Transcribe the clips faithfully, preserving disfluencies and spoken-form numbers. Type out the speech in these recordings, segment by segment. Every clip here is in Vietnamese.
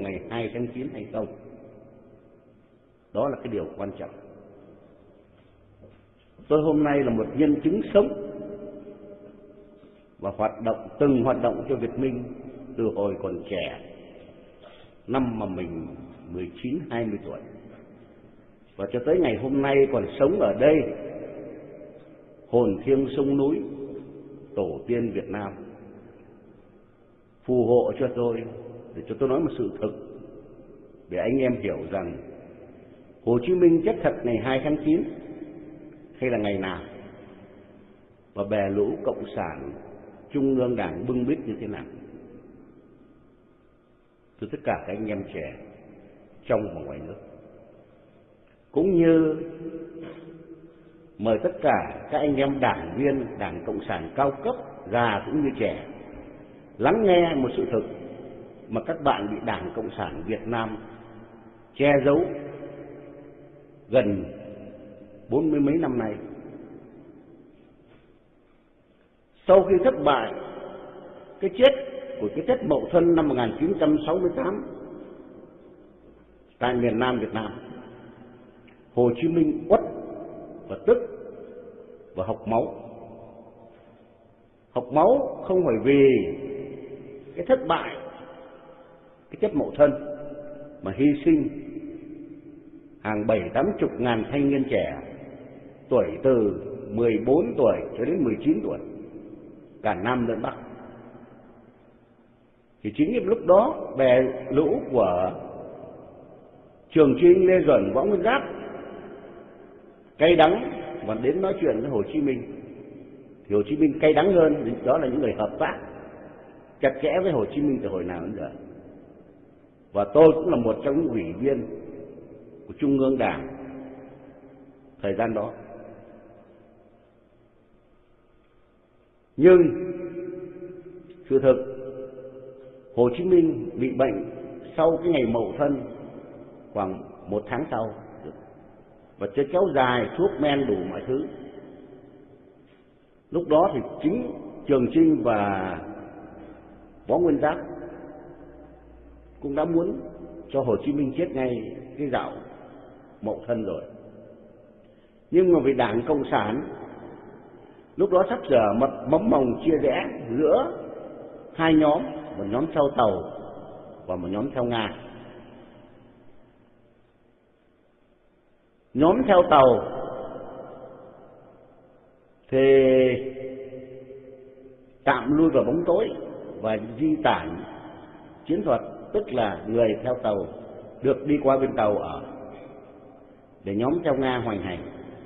ngày hai tháng chín hay không. Đó là cái điều quan trọng. Tôi hôm nay là một nhân chứng sống và hoạt động từng hoạt động cho Việt Minh từ hồi còn trẻ, năm mà mình mười chín hai mươi tuổi, và cho tới ngày hôm nay còn sống ở đây, hồn thiêng sông núi, tổ tiên Việt Nam phù hộ cho tôi để cho tôi nói một sự thực, để anh em hiểu rằng Hồ Chí Minh chết thật ngày hai tháng chín hay là ngày nào, và bè lũ cộng sản Trung ương Đảng bưng bít như thế nào. Từ tất cả các anh em trẻ trong và ngoài nước, cũng như mời tất cả các anh em đảng viên Đảng Cộng sản cao cấp, già cũng như trẻ, lắng nghe một sự thực mà các bạn bị Đảng Cộng sản Việt Nam che giấu gần bốn mươi mấy năm nay. Sau khi thất bại cái chết của cái Tết Mậu Thân năm một nghìn chín trăm sáu mươi tám tại miền Nam Việt Nam, Hồ Chí Minh uất và tức và học máu. Học máu không phải vì cái thất bại cái Tết Mậu Thân mà hy sinh hàng bảy tám chục ngàn thanh niên trẻ tuổi từ mười bốn tuổi cho đến mười chín tuổi, cả Nam lẫn Bắc. Thì chính lúc đó bè lũ của Trường Chinh, Lê Duẩn, Võ Nguyên Giáp cay đắng và đến nói chuyện với Hồ Chí Minh, thì Hồ Chí Minh cay đắng hơn, đó là những người hợp tác chặt chẽ với Hồ Chí Minh từ hồi nào đến giờ. Và tôi cũng là một trong những ủy viên của Trung ương Đảng thời gian đó. Nhưng sự thực, Hồ Chí Minh bị bệnh sau cái ngày Mậu Thân khoảng một tháng sau, và cho kéo dài thuốc men đủ mọi thứ. Lúc đó thì chính Trường Chinh và Võ Nguyên Giáp cũng đã muốn cho Hồ Chí Minh chết ngay cái dạo Mậu Thân rồi. Nhưng mà vì Đảng Cộng sản lúc đó sắp sửa mật mấm mồng chia rẽ giữa hai nhóm, một nhóm theo Tàu và một nhóm theo Nga. Nhóm theo Tàu thì tạm lui vào bóng tối và di tản chiến thuật, tức là người theo Tàu được đi qua bên Tàu ở, để nhóm theo Nga hoành hành.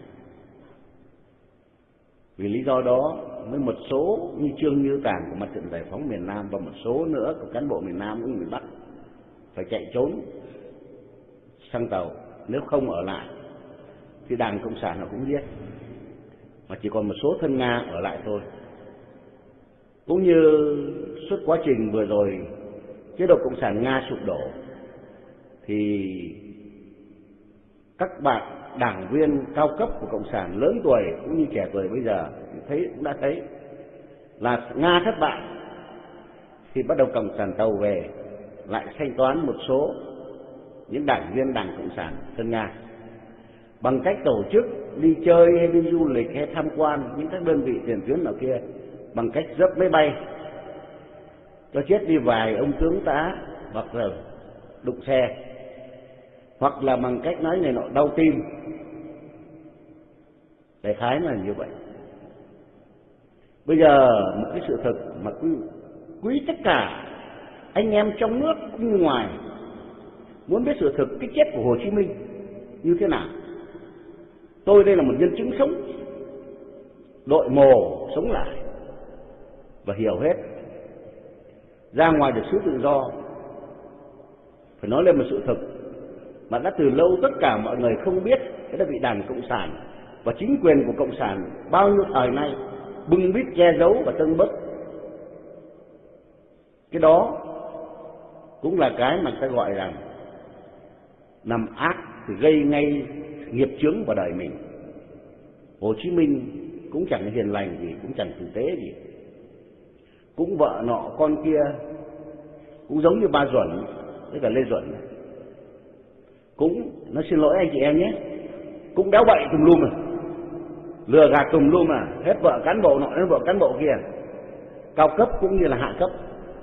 Vì lý do đó với một số như Trương Như Tản của Mặt trận Giải phóng miền Nam và một số nữa của cán bộ miền Nam cũng miền Bắc phải chạy trốn sang Tàu, nếu không ở lại thì Đảng Cộng sản nó cũng giết, mà chỉ còn một số thân Nga ở lại thôi. Cũng như suốt quá trình vừa rồi chế độ Cộng sản Nga sụp đổ, thì các bạn đảng viên cao cấp của Cộng sản lớn tuổi cũng như trẻ tuổi bây giờ thấy cũng đã thấy là Nga thất bại, thì bắt đầu Cộng sản Tàu về lại thanh toán một số những đảng viên Đảng Cộng sản thân Nga bằng cách tổ chức đi chơi hay đi du lịch hay tham quan những các đơn vị tiền tuyến ở kia bằng cách rớt máy bay cho chết đi vài ông tướng tá hoặc là đụng xe, hoặc là bằng cách nói người nọ đau tim. Đại khái là như vậy. Bây giờ một cái sự thực mà quý, quý tất cả anh em trong nước cũng như ngoài muốn biết sự thực cái chết của Hồ Chí Minh như thế nào. Tôi đây là một nhân chứng sống, đội mồ sống lại và hiểu hết. Ra ngoài được xứ tự do phải nói lên một sự thực mà đã từ lâu tất cả mọi người không biết, cái đó bị Đảng Cộng sản và chính quyền của Cộng sản bao nhiêu thời nay bưng bít che giấu và tâng bốc. Cái đó cũng là cái mà ta gọi rằng nằm ác thì gây ngay nghiệp chướng vào đời mình. Hồ Chí Minh cũng chẳng hiền lành gì, cũng chẳng tử tế gì, cũng vợ nọ con kia, cũng giống như ba Duẩn, với cả Lê Duẩn cũng, nó xin lỗi anh chị em nhé, cũng đéo bậy tùm lum rồi, lừa gạt tùm lum mà, hết vợ cán bộ nọ đến vợ cán bộ kia, cao cấp cũng như là hạ cấp.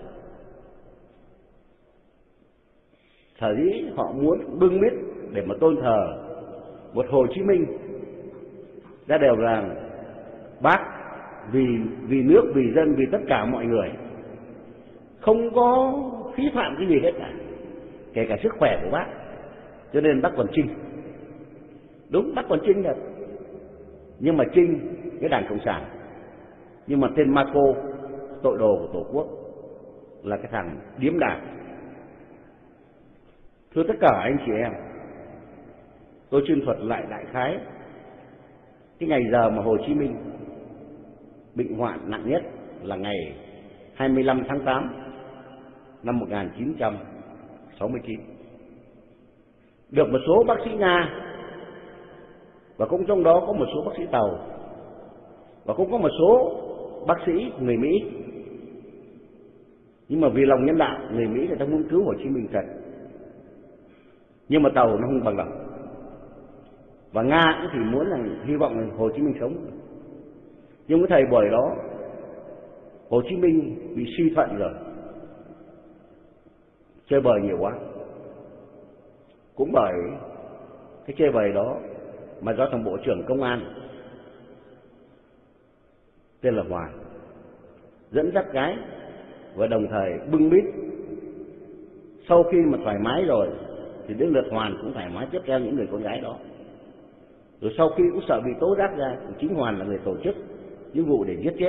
Sở dĩ họ muốn bưng bít để mà tôn thờ một Hồ Chí Minh ra đều rằng bác vì vì nước, vì dân, vì tất cả mọi người, không có phí phạm cái gì hết cả, kể cả sức khỏe của bác. Cho nên bác còn trinh, đúng, bác còn trinh thật, nhưng mà trinh cái Đảng Cộng sản, nhưng mà tên ma cô tội đồ của Tổ quốc là cái thằng điếm đảng. Thưa tất cả anh chị em, tôi chuyên thuật lại đại khái cái ngày giờ mà Hồ Chí Minh bệnh hoạn nặng nhất là ngày hai mươi lăm tháng tám năm một nghìn chín trăm sáu mươi chín. Được một số bác sĩ Nga, và cũng trong đó có một số bác sĩ Tàu, và cũng có một số bác sĩ người Mỹ. Nhưng mà vì lòng nhân đạo, người Mỹ người ta muốn cứu Hồ Chí Minh thật, nhưng mà Tàu nó không bằng lòng, và Nga cũng thì muốn là hy vọng là Hồ Chí Minh sống. Nhưng cái thời buổi đó Hồ Chí Minh bị suy thuận rồi, chơi bời nhiều quá. Cũng bởi cái chơi bời đó mà do thằng Bộ trưởng Công an tên là Hoàn dẫn dắt gái, và đồng thời bưng bít. Sau khi mà thoải mái rồi thì đến lượt Hoàn cũng thoải mái tiếp theo những người con gái đó. Rồi sau khi cũng sợ bị tố giác ra, chính Hoàn là người tổ chức những vụ để giết chết,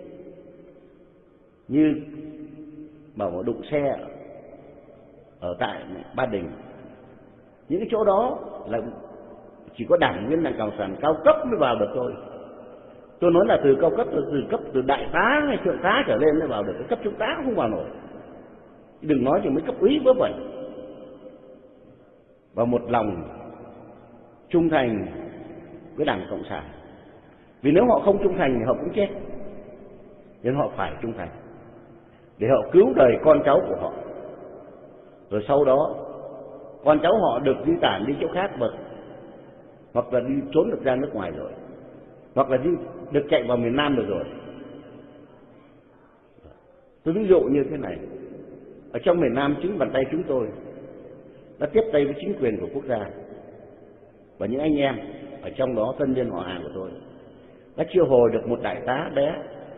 như bảo một đụng xe ở tại Ba Đình. Những cái chỗ đó là chỉ có đảng viên Đảng Cộng sản cao cấp mới vào được thôi. Tôi nói là từ cao cấp, từ cấp từ đại tá hay thượng tá trở lên mới vào được, cái cấp trung tá cũng không vào nổi, đừng nói chỉ mới cấp úy vớ vẩn. Và một lòng trung thành với Đảng Cộng sản, vì nếu họ không trung thành thì họ cũng chết, nên họ phải trung thành để họ cứu đời con cháu của họ. Rồi sau đó con cháu họ được di tản đi chỗ khác, mà hoặc là đi trốn được ra nước ngoài rồi, hoặc là đi được chạy vào miền Nam được rồi. Tôi ví dụ như thế này, ở trong miền Nam chính bàn tay chúng tôi đã tiếp tay với chính quyền của quốc gia, và những anh em ở trong đó thân nhân họ hàng của tôi đã chiêu hồi được một đại tá bé,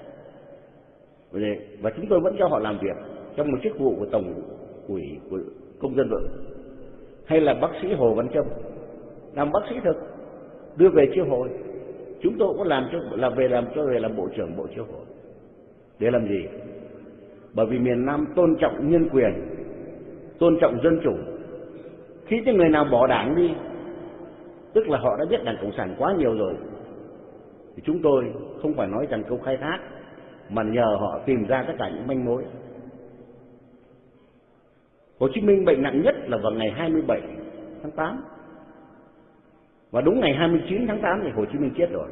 và chúng tôi vẫn cho họ làm việc trong một chức vụ của Tổng ủy của Công dân Vượng. Hay là bác sĩ Hồ Văn Trâm làm bác sĩ thực, đưa về chiêu hồi, chúng tôi cũng làm cho làm về làm cho về làm bộ trưởng bộ chiêu hồi. Để làm gì? Bởi vì miền Nam tôn trọng nhân quyền, tôn trọng dân chủ. Khi những người nào bỏ đảng đi, tức là họ đã biết Đảng Cộng sản quá nhiều rồi, thì chúng tôi không phải nói rằng câu khai thác, mà nhờ họ tìm ra tất cả những manh mối. Hồ Chí Minh bệnh nặng nhất là vào ngày hai mươi bảy tháng tám, và đúng ngày hai mươi chín tháng tám thì Hồ Chí Minh chết rồi.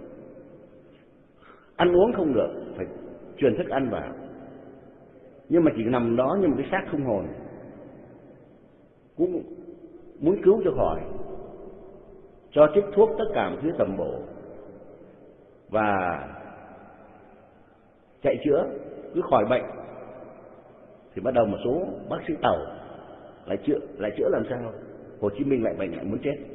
Ăn uống không được, phải truyền thức ăn vào, nhưng mà chỉ nằm đó như một cái xác không hồn. Cũng muốn cứu cho khỏi, cho trích thuốc tất cả một thứ tầm bổ và chạy chữa, cứ khỏi bệnh thì bắt đầu một số bác sĩ Tàu lại chữa, lại chữa làm sao Hồ Chí Minh lại bệnh, lại muốn chết.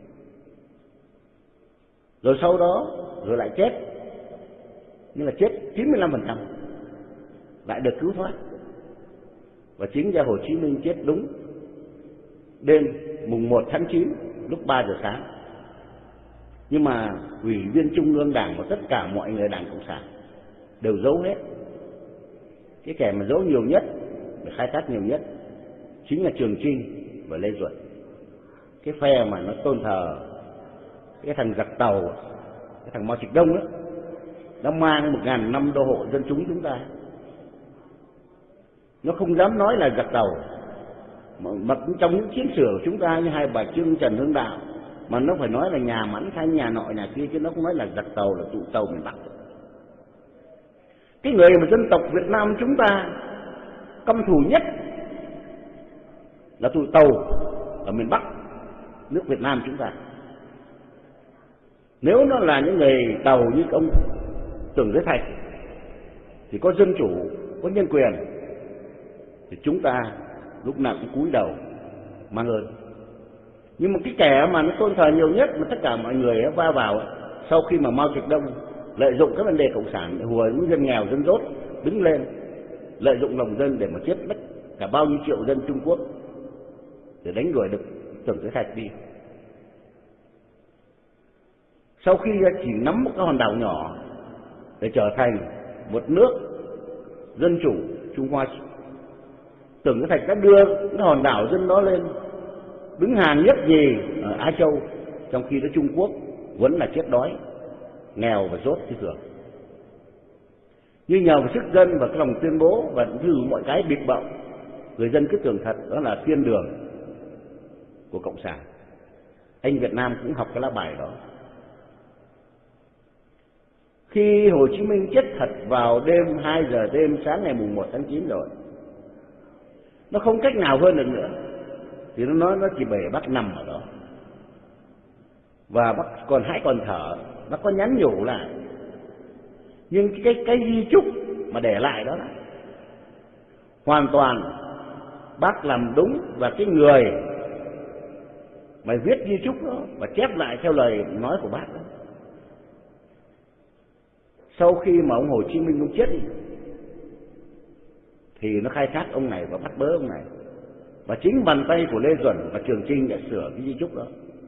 Rồi sau đó rồi lại chết, nhưng là chết chín mươi lăm phần trăm, lại được cứu thoát. Và chính ra Hồ Chí Minh chết đúng đêm mùng một tháng chín lúc ba giờ sáng. Nhưng mà ủy viên Trung ương Đảng và tất cả mọi người Đảng Cộng sản đều giấu hết. Cái kẻ mà giấu nhiều nhất, để khai thác nhiều nhất, chính là Trường Chinh và Lê Duẩn. Cái phe mà nó tôn thờ cái thằng giặc Tàu, cái thằng Mao Trạch Đông đó, nó mang một ngàn năm đô hộ dân chúng chúng ta. Nó không dám nói là giặc Tàu, mà, mà trong những chiến sử của chúng ta như hai bà Trưng, Trần Hưng Đạo, mà nó phải nói là nhà Mãn Thanh, nhà nọ nhà kia, chứ nó không nói là giặc Tàu, là tụ Tàu miền Bắc. Cái người mà dân tộc Việt Nam chúng ta căm thù nhất là tụi Tàu ở miền Bắc nước Việt Nam chúng ta. Nếu nó là những người Tàu như ông Tưởng Giới Thạch thì có dân chủ, có nhân quyền, thì chúng ta lúc nào cũng cúi đầu mang ơn. Nhưng mà cái kẻ mà nó tôn thờ nhiều nhất mà tất cả mọi người va vào sau khi mà Mao Trạch Đông lợi dụng các vấn đề cộng sản để hùa những dân nghèo dân dốt đứng lên, lợi dụng lòng dân để mà chết mất cả bao nhiêu triệu dân Trung Quốc để đánh đuổi được Tưởng Giới Thạch đi. Sau khi chỉ nắm một cái hòn đảo nhỏ để trở thành một nước dân chủ Trung Hoa, Tưởng Giới Thạch đã đưa cái hòn đảo dân đó lên đứng hàng nhất nhì ở Á Châu, trong khi đó Trung Quốc vẫn là chết đói, nghèo và dốt như thường. Nhưng nhờ vào sức dân và cái lòng tuyên bố và thử mọi cái bịp bợm, người dân cứ tưởng thật đó là thiên đường của cộng sản. Anh Việt Nam cũng học cái lá bài đó. Khi Hồ Chí Minh chết thật vào đêm hai giờ đêm sáng ngày mùng một tháng chín rồi, nó không cách nào hơn được nữa, thì nó nói nó chỉ bể bác nằm ở đó và bác còn hãy còn thở. Nó có nhắn nhủ lại, nhưng cái cái di chúc mà để lại đó là hoàn toàn bác làm đúng, và cái người mà viết di chúc đó và chép lại theo lời nói của bác đó, sau khi mà ông Hồ Chí Minh ông chết thì nó khai thác ông này và bắt bớ ông này, và chính bàn tay của Lê Duẩn và Trường Chinh đã sửa cái di chúc đó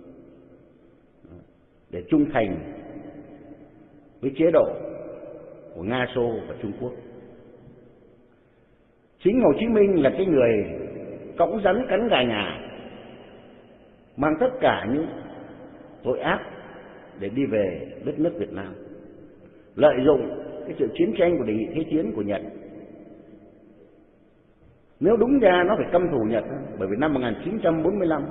để trung thành với chế độ của Nga, Xô và Trung Quốc. Chính Hồ Chí Minh là cái người cõng rắn cắn gà nhà, mang tất cả những tội ác để đi về đất nước Việt Nam, lợi dụng cái sự chiến tranh của đề nghị thế chiến của Nhật. Nếu đúng ra nó phải căm thù Nhật, bởi vì năm một nghìn chín trăm bốn mươi lăm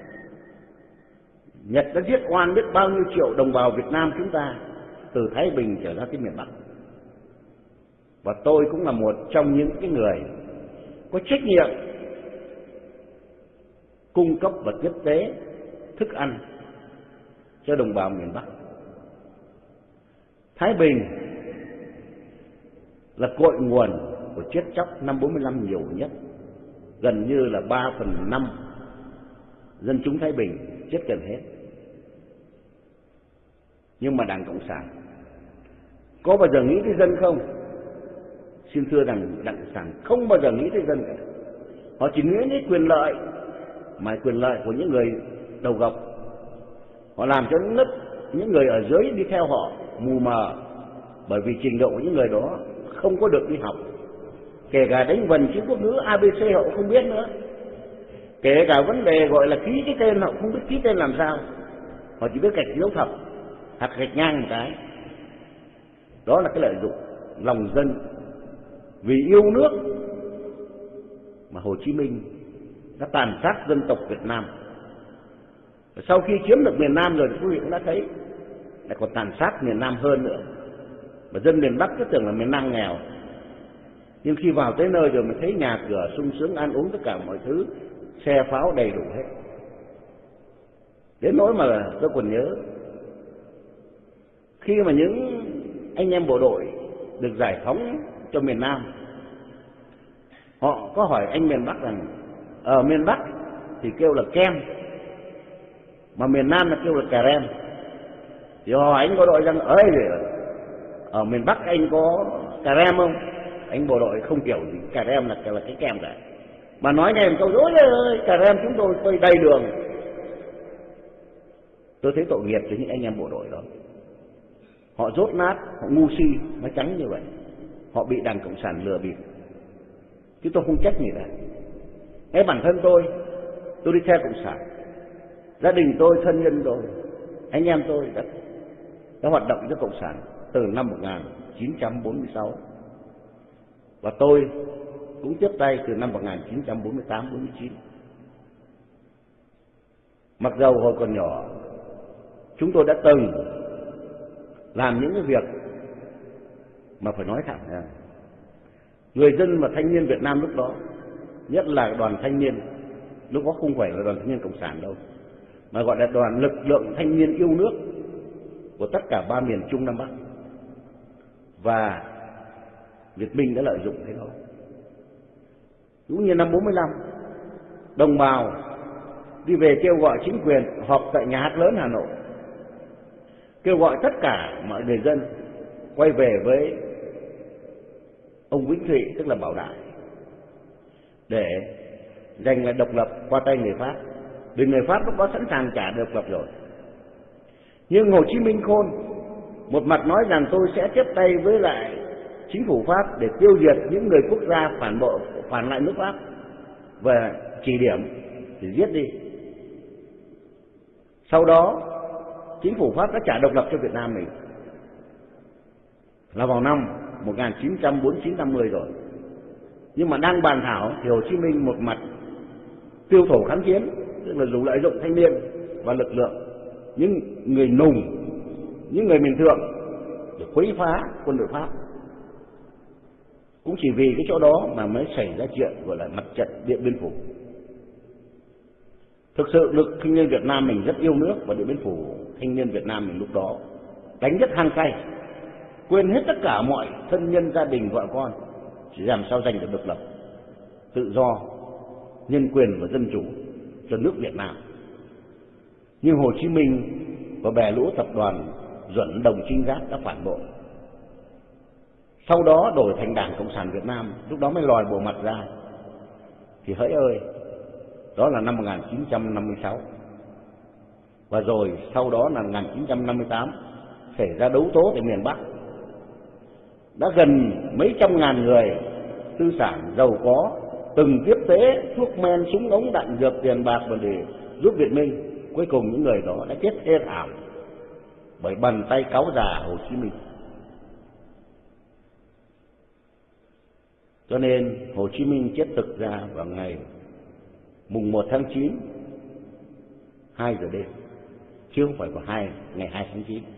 Nhật đã giết oan biết bao nhiêu triệu đồng bào Việt Nam chúng ta từ Thái Bình trở ra tới miền Bắc. Và tôi cũng là một trong những cái người có trách nhiệm cung cấp vật chất tế, thức ăn cho đồng bào miền Bắc. Thái Bình là cội nguồn của chết chóc năm bốn mươi lăm nhiều nhất, gần như là ba phần năm dân chúng Thái Bình chết gần hết. Nhưng mà Đảng Cộng sản có bao giờ nghĩ tới dân không? Xin thưa rằng Đảng Cộng sản không bao giờ nghĩ tới dân cả. Họ chỉ nghĩ đến quyền lợi, mà quyền lợi của những người đầu gọc. Họ làm cho những, nước, những người ở dưới đi theo họ mù mờ, bởi vì trình độ của những người đó không có được đi học. Kể cả đánh vần chữ quốc ngữ a bê xê họ không biết nữa. Kể cả vấn đề gọi là ký cái tên họ không biết ký tên làm sao. Họ chỉ biết gạch dấu thập hoặc gạch ngang một cái. Đó là cái lợi dụng lòng dân vì yêu nước mà Hồ Chí Minh đã tàn sát dân tộc Việt Nam. Và sau khi chiếm được miền Nam rồi, quý vị cũng đã thấy lại còn tàn sát miền Nam hơn nữa. Và dân miền Bắc cứ tưởng là miền Nam nghèo, nhưng khi vào tới nơi rồi mới thấy nhà cửa sung sướng, ăn uống tất cả mọi thứ, xe pháo đầy đủ hết. Đến nỗi mà tôi còn nhớ khi mà những anh em bộ đội được giải phóng cho miền Nam, họ có hỏi anh miền Bắc rằng ở miền Bắc thì kêu là kem, mà miền Nam là kêu là cà rem. Thì họ hỏi anh bộ đội rằng ơi ở miền Bắc anh có cà rem không? Anh bộ đội không hiểu gì cà rem là, là cái kem cả, mà nói nghe một câu dối ơi cà rem chúng tôi tôi đầy đường. Tôi thấy tội nghiệp cho những anh em bộ đội đó. Họ dốt nát, họ ngu si, nói trắng như vậy. Họ bị Đảng Cộng sản lừa bịp, chứ tôi không trách gì cả. Ngay bản thân tôi, tôi đi theo Cộng sản, gia đình tôi, thân nhân tôi, anh em tôi đã, đã hoạt động cho Cộng sản từ năm một nghìn chín trăm bốn mươi sáu. Và tôi cũng tiếp tay từ năm một nghìn chín trăm bốn mươi tám bốn mươi chín. Mặc dầu hồi còn nhỏ, chúng tôi đã từng làm những cái việc mà phải nói thẳng ra, người dân và thanh niên Việt Nam lúc đó, nhất là đoàn thanh niên, lúc đó không phải là Đoàn Thanh niên Cộng sản đâu, mà gọi là đoàn lực lượng thanh niên yêu nước của tất cả ba miền Trung Nam Bắc. Và Việt Minh đã lợi dụng thế thôi. Cũng như năm bốn mươi lăm, đồng bào đi về kêu gọi chính quyền họp tại nhà hát lớn Hà Nội, kêu gọi tất cả mọi người dân quay về với ông Vĩnh Thụy, tức là Bảo Đại, để giành lại độc lập qua tay người Pháp. Vì người Pháp lúc đó sẵn sàng trả độc lập rồi. Nhưng Hồ Chí Minh khôn, một mặt nói rằng tôi sẽ tiếp tay với lại chính phủ Pháp để tiêu diệt những người quốc gia phản bội, phản lại nước Pháp, và chỉ điểm thì giết đi. Sau đó chính phủ Pháp đã trả độc lập cho Việt Nam mình là vào năm một nghìn chín trăm bốn mươi chín năm mươi rồi. Nhưng mà đang bàn thảo thì Hồ Chí Minh một mặt tiêu thổ kháng chiến, tức là dùng lợi dụng thanh niên và lực lượng những người nùng, những người bình thường để quấy phá quân đội Pháp. Cũng chỉ vì cái chỗ đó mà mới xảy ra chuyện gọi là mặt trận Điện Biên Phủ. Thực sự lực thanh niên Việt Nam mình rất yêu nước, và Điện Biên Phủ thanh niên Việt Nam mình lúc đó đánh rất hăng say, quên hết tất cả mọi thân nhân, gia đình, vợ con, chỉ làm sao giành được độc lập, tự do, nhân quyền và dân chủ cho nước Việt Nam. Nhưng Hồ Chí Minh và bè lũ tập đoàn Duẩn Đồng Trinh Giáp đã phản bội. Sau đó đổi thành Đảng Cộng sản Việt Nam, lúc đó mới lòi bộ mặt ra. Thì hỡi ơi, đó là năm một nghìn chín trăm năm mươi sáu. Và rồi sau đó là một nghìn chín trăm năm mươi tám xảy ra đấu tố tại miền Bắc. Đã gần mấy trăm ngàn người tư sản giàu có từng tiếp tế thuốc men, súng ống, đạn dược, tiền bạc và để giúp Việt Minh. Cuối cùng những người đó đã chết thê thảm bởi bàn tay cáu già Hồ Chí Minh. Cho nên Hồ Chí Minh chết thực ra vào ngày mùng một tháng chín, hai giờ đêm, chứ không phải vào hai ngày hai tháng chín.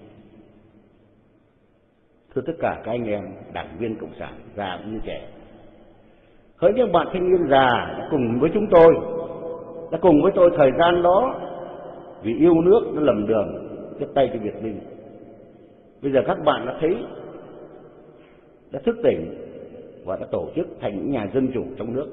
Thưa tất cả các anh em đảng viên Cộng sản già cũng như trẻ, hỡi những bạn thanh niên già đã cùng với chúng tôi, đã cùng với tôi thời gian đó vì yêu nước đã lầm đường tiếp tay cho Việt Minh. Bây giờ các bạn đã thấy, đã thức tỉnh và đã tổ chức thành những nhà dân chủ trong nước.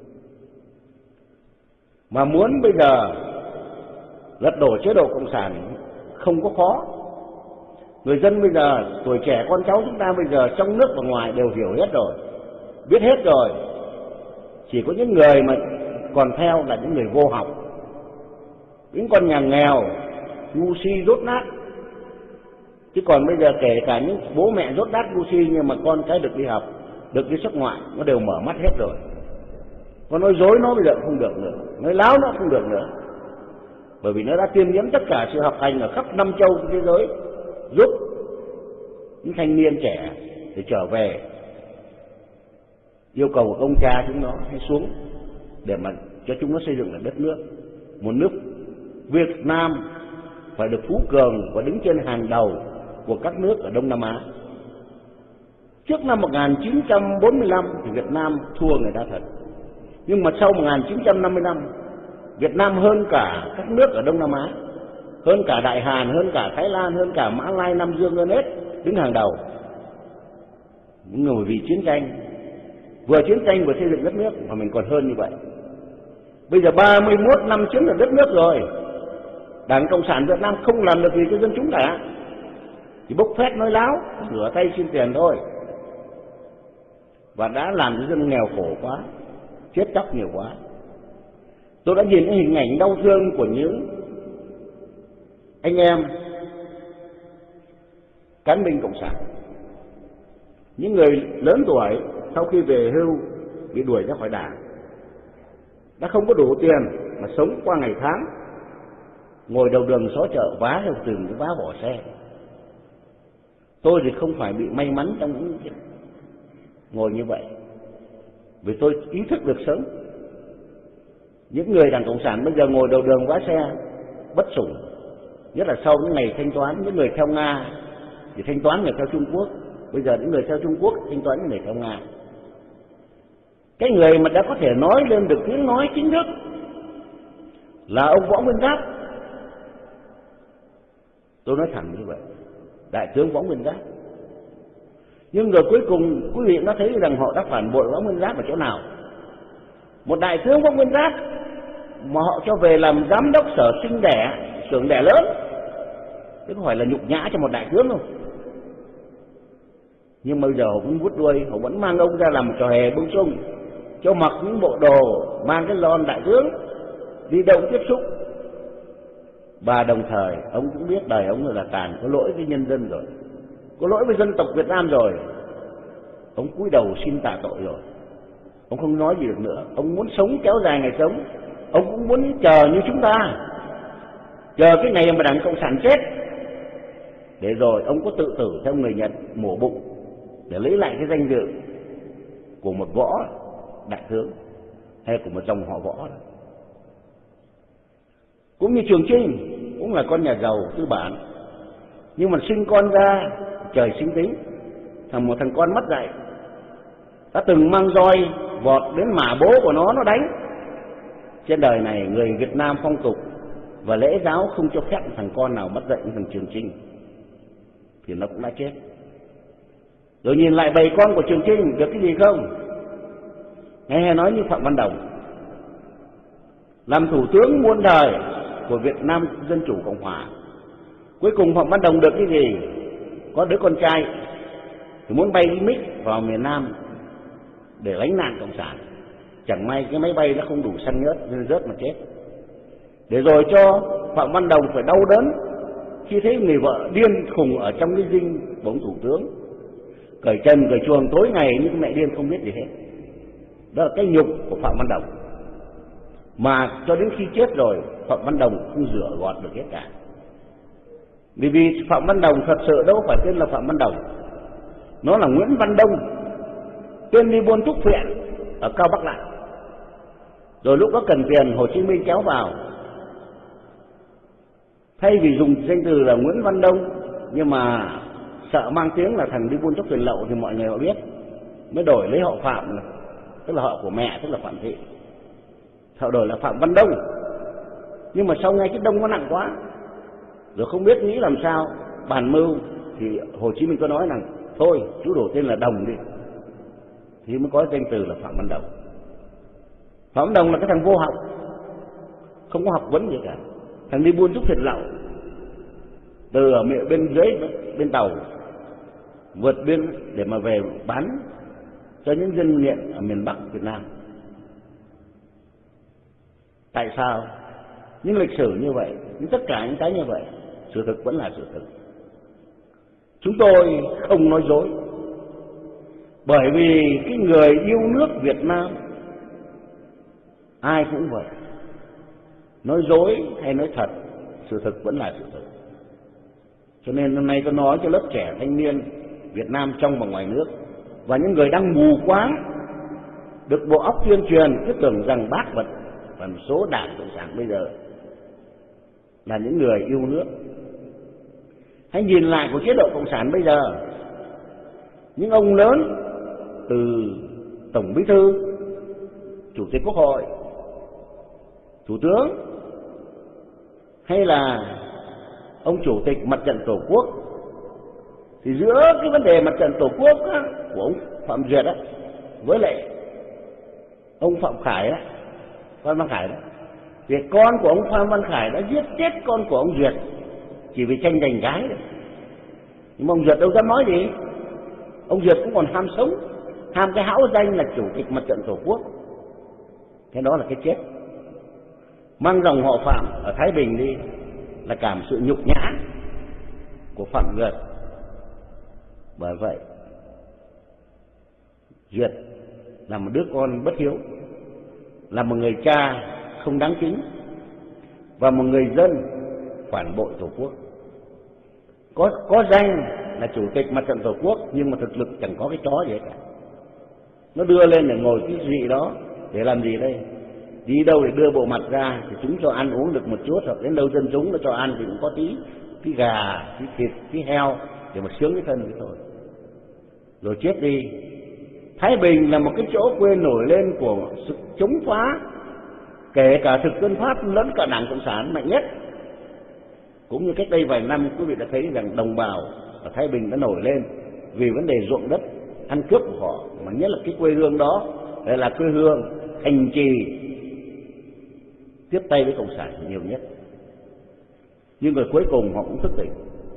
Mà muốn bây giờ lật đổ chế độ Cộng sản không có khó. Người dân bây giờ, tuổi trẻ con cháu chúng ta bây giờ trong nước và ngoài đều hiểu hết rồi, biết hết rồi. Chỉ có những người mà còn theo là những người vô học, những con nhà nghèo, ngu si dốt nát. Chứ còn bây giờ kể cả những bố mẹ dốt nát ngu si nhưng mà con cái được đi học, được đi xuất ngoại, nó đều mở mắt hết rồi. Còn nói dối nó bây giờ không được nữa, nói láo nó không được nữa. Bởi vì nó đã tiêm nhiễm tất cả sự học hành ở khắp năm châu trên thế giới, giúp những thanh niên trẻ để trở về. Yêu cầu của ông cha chúng nó hãy xuống để mà cho chúng nó xây dựng lại đất nước. Một nước Việt Nam phải được phú cường và đứng trên hàng đầu của các nước ở Đông Nam Á. Trước năm một nghìn chín trăm bốn mươi lăm thì Việt Nam thua người ta thật. Nhưng mà sau một nghìn chín trăm năm mươi lăm, Việt Nam hơn cả các nước ở Đông Nam Á, hơn cả Đại Hàn, hơn cả Thái Lan, hơn cả Mã Lai, Nam Dương, hơn hết, đứng hàng đầu. Những người vì chiến tranh, vừa chiến tranh vừa xây dựng đất nước mà mình còn hơn như vậy. Bây giờ ba mươi mốt năm chiếm được đất nước rồi, Đảng Cộng sản Việt Nam không làm được gì cho dân chúng cả, chỉ bốc phét nói láo, rửa tay xin tiền thôi, và đã làm cho dân nghèo khổ quá, chết chóc nhiều quá. Tôi đã nhìn những hình ảnh đau thương của những anh em cán binh Cộng sản, những người lớn tuổi sau khi về hưu bị đuổi ra khỏi đảng, đã không có đủ tiền mà sống qua ngày tháng, ngồi đầu đường xó chợ vá theo từng cái vá bỏ xe. Tôi thì không phải bị may mắn trong những ngồi như vậy, vì tôi ý thức được sớm. Những người Đảng Cộng sản bây giờ ngồi đầu đường vá xe bất sủng, nhất là sau những ngày thanh toán. Những người theo Nga thì thanh toán người theo Trung Quốc, bây giờ những người theo Trung Quốc thanh toán những người theo Nga. Cái người mà đã có thể nói lên được tiếng nói chính thức là ông Võ Nguyên Giáp. Tôi nói thẳng như vậy, đại tướng Võ Nguyên Giáp. Nhưng rồi cuối cùng quý vị nó thấy rằng họ đã phản bội Võ Nguyên Giáp ở chỗ nào? Một đại tướng Võ Nguyên Giáp mà họ cho về làm giám đốc sở sinh đẻ, xưởng đẻ lớn, chứ không phải là nhục nhã cho một đại tướng đâu. Nhưng bây giờ họ cũng vút đuôi, họ vẫn mang ông ra làm một trò hề bưng sung, cho mặc những bộ đồ mang cái lon đại tướng đi đâu tiếp xúc. Và đồng thời ông cũng biết đời ông là tàn, có lỗi với nhân dân rồi, có lỗi với dân tộc Việt Nam rồi. Ông cúi đầu xin tạ tội rồi, ông không nói gì được nữa. Ông muốn sống kéo dài ngày sống, ông cũng muốn chờ như chúng ta, chờ cái ngày mà Đảng Cộng sản chết, để rồi ông có tự tử theo người Nhật, mổ bụng để lấy lại cái danh dự của một võ đại tướng hay của một dòng họ Võ. Cũng như Trường Chinh, cũng là con nhà giàu tư bản, nhưng mà sinh con ra trời sinh tính, thằng một thằng con mất dạy, đã từng mang roi vọt đến mả bố của nó nó đánh. Trên đời này người Việt Nam phong tục và lễ giáo không cho phép thằng con nào mất dạy như thằng Trường Chinh, thì nó cũng đã chết. Rồi nhìn lại bầy con của Trường Chinh được cái gì không? Nghe hay nói như Phạm Văn Đồng, làm thủ tướng muôn đời của Việt Nam Dân Chủ Cộng Hòa, cuối cùng Phạm Văn Đồng được cái gì? Có đứa con trai thì muốn bay đi mít vào miền Nam để lánh nạn cộng sản, chẳng may cái máy bay nó không đủ xăng nhớt nên rớt mà chết. Để rồi cho Phạm Văn Đồng phải đau đớn khi thấy người vợ điên khùng ở trong cái dinh bóng thủ tướng, cởi trần cởi chuồng tối ngày nhưng mẹ điên không biết gì hết. Đó là cái nhục của Phạm Văn Đồng, mà cho đến khi chết rồi Phạm Văn Đồng không rửa gọt được hết cả. Vì vì Phạm Văn Đồng thật sự đâu phải tên là Phạm Văn Đồng, nó là Nguyễn Văn Đông, tên đi buôn thuốc phiện ở Cao Bắc Lạng. Rồi lúc đó cần tiền, Hồ Chí Minh kéo vào, thay vì dùng danh từ là Nguyễn Văn Đông, nhưng mà sợ mang tiếng là thằng đi buôn thuốc phiện lậu thì mọi người họ biết, mới đổi lấy họ Phạm, tức là họ của mẹ, tức là Phạm Thị, họ đổi là Phạm Văn Đông. Nhưng mà sau nghe cái Đông nó nặng quá, rồi không biết nghĩ làm sao bàn mưu, thì Hồ Chí Minh có nói rằng thôi chú đổi tên là Đồng đi, thì mới có danh từ là Phạm Văn Đồng. Phạm Văn Đồng là cái thằng vô học, không có học vấn gì cả, thằng đi buôn thuốc phiện lậu từ ở bên dưới bên tàu vượt biên để mà về bán cho những dân nghiện ở miền Bắc Việt Nam. Tại sao? Những lịch sử như vậy, những tất cả những cái như vậy, sự thực vẫn là sự thực. Chúng tôi không nói dối, bởi vì cái người yêu nước Việt Nam ai cũng vậy, nói dối hay nói thật, sự thực vẫn là sự thực. Cho nên hôm nay tôi nói cho lớp trẻ thanh niên Việt Nam trong và ngoài nước, và những người đang mù quáng được bộ óc tuyên truyền cứ tưởng rằng bác vật và một số đảng cộng sản bây giờ là những người yêu nước. Hãy nhìn lại của chế độ cộng sản bây giờ, những ông lớn từ Tổng Bí thư, Chủ tịch Quốc hội, Thủ tướng, hay là ông Chủ tịch Mặt trận Tổ quốc, thì giữa cái vấn đề Mặt trận Tổ quốc á, của ông Phạm Duyệt á, với lại ông Phạm Khải á, Phan Văn Khải đó, thì con của ông Phan Văn Khải đã giết chết con của ông Duyệt chỉ vì tranh giành gái đấy. Nhưng mà ông Duyệt đâu dám nói gì, ông Duyệt cũng còn ham sống, ham cái hão danh là Chủ tịch Mặt trận Tổ quốc. Cái đó là cái chết. Mang dòng họ Phạm ở Thái Bình đi là cảm sự nhục nhã của Phạm Duyệt. Bởi vậy Duyệt là một đứa con bất hiếu, là một người cha không đáng kính, và một người dân phản bội Tổ quốc. Có có danh là Chủ tịch Mặt trận Tổ quốc nhưng mà thực lực chẳng có cái chó gì cả. Nó đưa lên để ngồi cái gì đó để làm gì đây? Đi đâu để đưa bộ mặt ra thì chúng cho ăn uống được một chút, hoặc đến đâu dân chúng nó cho ăn thì cũng có tí tí gà, tí thịt, tí heo để mà sướng cái thân cái thôi. Rồi chết đi. Thái Bình là một cái chỗ quê nổi lên của sự chống phá kể cả thực dân Pháp lẫn cả Đảng Cộng sản mạnh nhất. Cũng như cách đây vài năm quý vị đã thấy rằng đồng bào ở Thái Bình đã nổi lên vì vấn đề ruộng đất ăn cướp của họ, mà nhất là cái quê hương đó đây là quê hương thành trì tiếp tay với Cộng sản nhiều nhất. Nhưng rồi cuối cùng họ cũng thức tỉnh.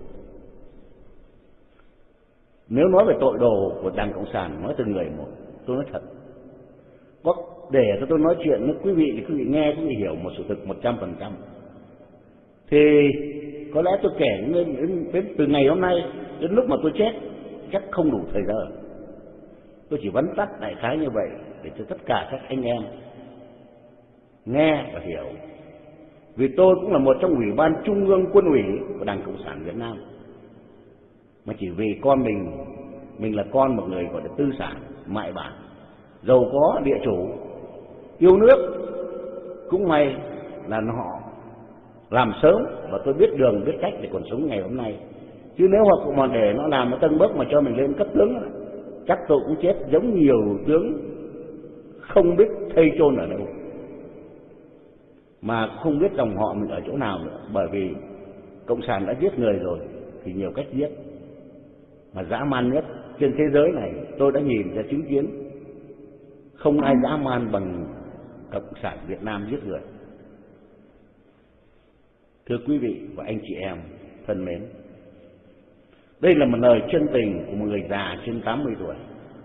Nếu nói về tội đồ của Đảng Cộng sản, nói từng người một, tôi nói thật, có để cho tôi nói chuyện với quý vị thì quý vị nghe, quý vị hiểu một sự thực một trăm phần trăm. Thì có lẽ tôi kể đến, đến, đến từ ngày hôm nay đến lúc mà tôi chết chắc không đủ thời giờ. Tôi chỉ vắn tắt đại khái như vậy để cho tất cả các anh em nghe và hiểu. Vì tôi cũng là một trong ủy ban trung ương quân ủy của Đảng Cộng sản Việt Nam, mà chỉ vì con mình, mình là con một người gọi là tư sản, mại bản, giàu có, địa chủ, yêu nước, cũng may là họ làm sớm và tôi biết đường biết cách để còn sống ngày hôm nay. Chứ nếu họ mà để nó làm một tân bước mà cho mình lên cấp tướng, chắc tôi cũng chết giống nhiều tướng không biết thây chôn ở đâu, mà không biết dòng họ mình ở chỗ nào nữa. Bởi vì Cộng sản đã giết người rồi thì nhiều cách giết, mà dã man nhất trên thế giới này tôi đã nhìn ra chứng kiến, không ai dã man bằng Cộng sản Việt Nam giết người. Thưa quý vị và anh chị em thân mến, đây là một lời chân tình của một người già trên tám mươi tuổi,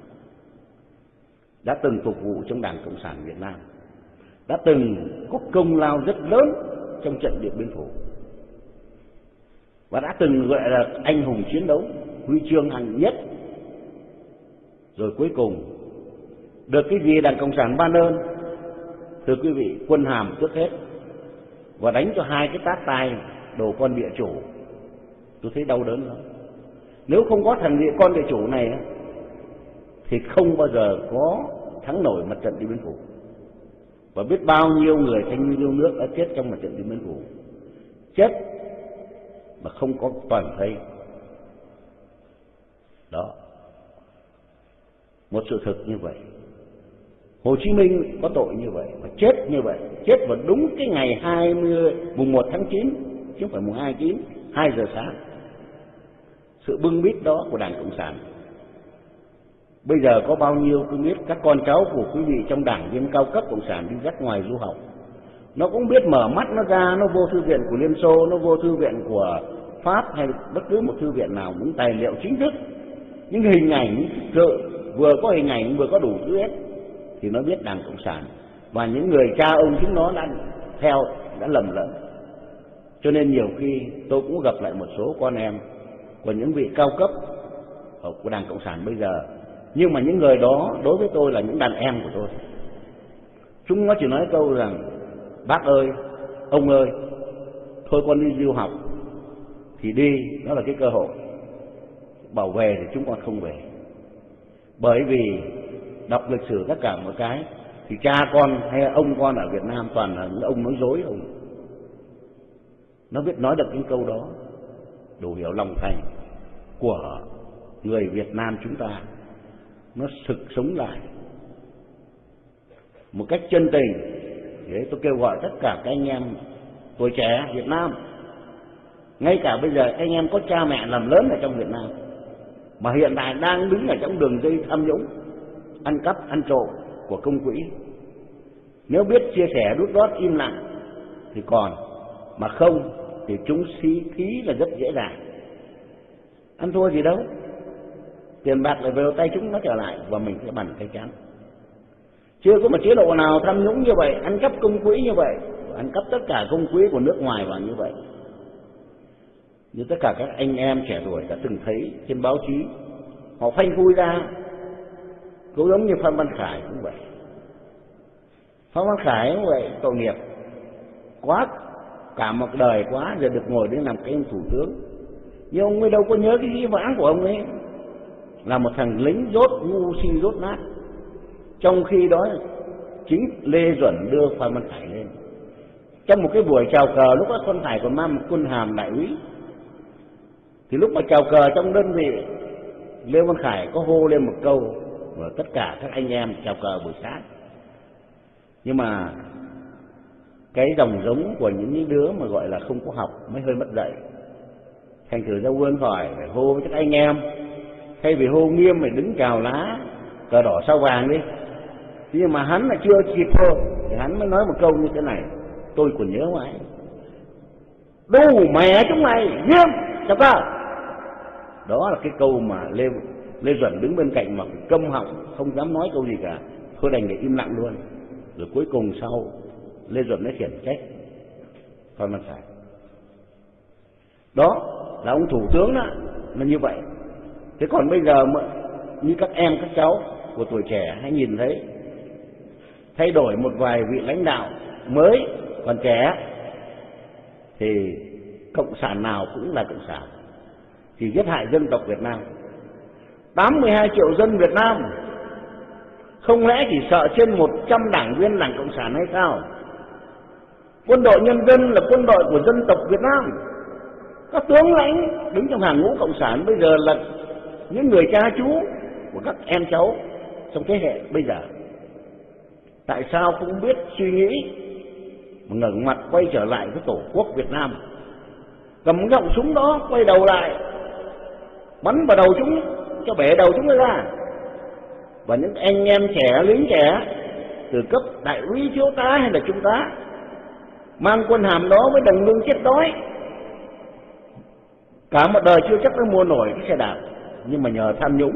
đã từng phục vụ trong Đảng Cộng sản Việt Nam, đã từng có công lao rất lớn trong trận Điện Biên Phủ, và đã từng gọi là anh hùng chiến đấu, huy chương hạng nhất. Rồi cuối cùng được cái gì Đảng Cộng sản ban ơn? Thưa quý vị, quân hàm tước hết và đánh cho hai cái tát tai đồ con địa chủ. Tôi thấy đau đớn lắm. Nếu không có thằng địa con địa chủ này thì không bao giờ có thắng nổi mặt trận Điện Biên Phủ. Và biết bao nhiêu người thanh niên yêu nước đã chết trong mặt trận Điện Biên Phủ, chết mà không có toàn thây. Đó, một sự thực như vậy. Hồ Chí Minh có tội như vậy và chết như vậy, chết vào đúng cái ngày hai mươi mùng một tháng chín, chứ không phải mùng hai tháng chín, hai giờ sáng. Sự bưng bít đó của Đảng Cộng sản. Bây giờ có bao nhiêu tôi biết các con cháu của quý vị trong đảng viên cao cấp Cộng sản đi ra ngoài du học, nó cũng biết mở mắt nó ra, nó vô thư viện của Liên Xô, nó vô thư viện của Pháp hay bất cứ một thư viện nào, những tài liệu chính thức, những hình ảnh sự vừa có hình ảnh vừa có đủ thứ hết, thì nó biết Đảng Cộng sản và những người cha ông chúng nó đã theo, đã lầm lẫn. Cho nên nhiều khi tôi cũng gặp lại một số con em của những vị cao cấp của Đảng Cộng sản bây giờ, nhưng mà những người đó đối với tôi là những đàn em của tôi. Chúng nó chỉ nói câu rằng: bác ơi, ông ơi, thôi con đi du học thì đi, đó là cái cơ hội. Bảo về thì chúng con không về. Bởi vì đọc lịch sử tất cả một cái thì cha con hay ông con ở Việt Nam toàn là những ông nói dối không. Nó biết nói được những câu đó, đủ hiểu lòng thành của người Việt Nam chúng ta. Nó sực sống lại một cách chân tình. Thế tôi kêu gọi tất cả các anh em tuổi trẻ Việt Nam, ngay cả bây giờ anh em có cha mẹ làm lớn ở trong Việt Nam mà hiện tại đang đứng ở trong đường dây tham nhũng, ăn cắp, ăn trộm của công quỹ, nếu biết chia sẻ đút lót im lặng thì còn, mà không thì chúng xí thí là rất dễ dàng. Ăn thua gì đâu, tiền bạc lại về tay chúng nó trở lại và mình sẽ bằng tay chán. Chưa có một chế độ nào tham nhũng như vậy, ăn cắp công quỹ như vậy, ăn cắp tất cả công quỹ của nước ngoài vào như vậy. Như tất cả các anh em trẻ tuổi đã từng thấy trên báo chí, họ phanh phui ra, cũng giống như Phan Văn Khải cũng vậy. Phan Văn Khải cũng vậy, tội nghiệp quá, cả một đời quá giờ được ngồi đến làm cái thủ tướng, nhưng ông ấy đâu có nhớ cái dĩ vãng của ông ấy, là một thằng lính dốt ngu si dốt nát. Trong khi đó chính Lê Duẩn đưa Phan Văn Khải lên trong một cái buổi chào cờ, lúc đó Phan Khải còn mang một quân hàm đại úy, thì lúc mà chào cờ trong đơn vị, Lê Văn Khải có hô lên một câu và tất cả các anh em chào cờ buổi sáng. Nhưng mà cái dòng giống của những đứa mà gọi là không có học mới hơi mất dạy. Thành thử ra vươn khỏi phải hô với các anh em, thay vì hô nghiêm phải đứng chào lá cờ đỏ sao vàng đi. Thế nhưng mà hắn là chưa kịp hô thì hắn mới nói một câu như thế này, tôi còn nhớ mãi: đu mẹ chúng mày nghiêm sao cơ. Đó là cái câu mà Lê Lê Duẩn đứng bên cạnh mà câm họng không dám nói câu gì cả, thôi đành để im lặng luôn. Rồi cuối cùng sau Lê Duẩn mới khiển trách Phan Văn Khải. Đó là ông thủ tướng đó, là như vậy. Thế còn bây giờ mà, như các em các cháu của tuổi trẻ hãy nhìn thấy thay đổi một vài vị lãnh đạo mới còn trẻ thì cộng sản nào cũng là cộng sản, thì giết hại dân tộc Việt Nam. tám mươi hai triệu dân Việt Nam không lẽ chỉ sợ trên một trăm đảng viên Đảng Cộng sản hay sao? Quân đội nhân dân là quân đội của dân tộc Việt Nam. Các tướng lãnh đứng trong hàng ngũ cộng sản bây giờ là những người cha chú của các em cháu trong thế hệ bây giờ. Tại sao không biết suy nghĩ mà ngẩng mặt quay trở lại với Tổ quốc Việt Nam, cầm cái họng súng đó quay đầu lại bắn vào đầu chúng, cho bể đầu chúng ra. Và những anh em trẻ, lính trẻ từ cấp đại úy, thiếu tá hay là trung tá mang quân hàm đó với đồng lương chết đói, cả một đời chưa chắc đã mua nổi cái xe đạp, nhưng mà nhờ tham nhũng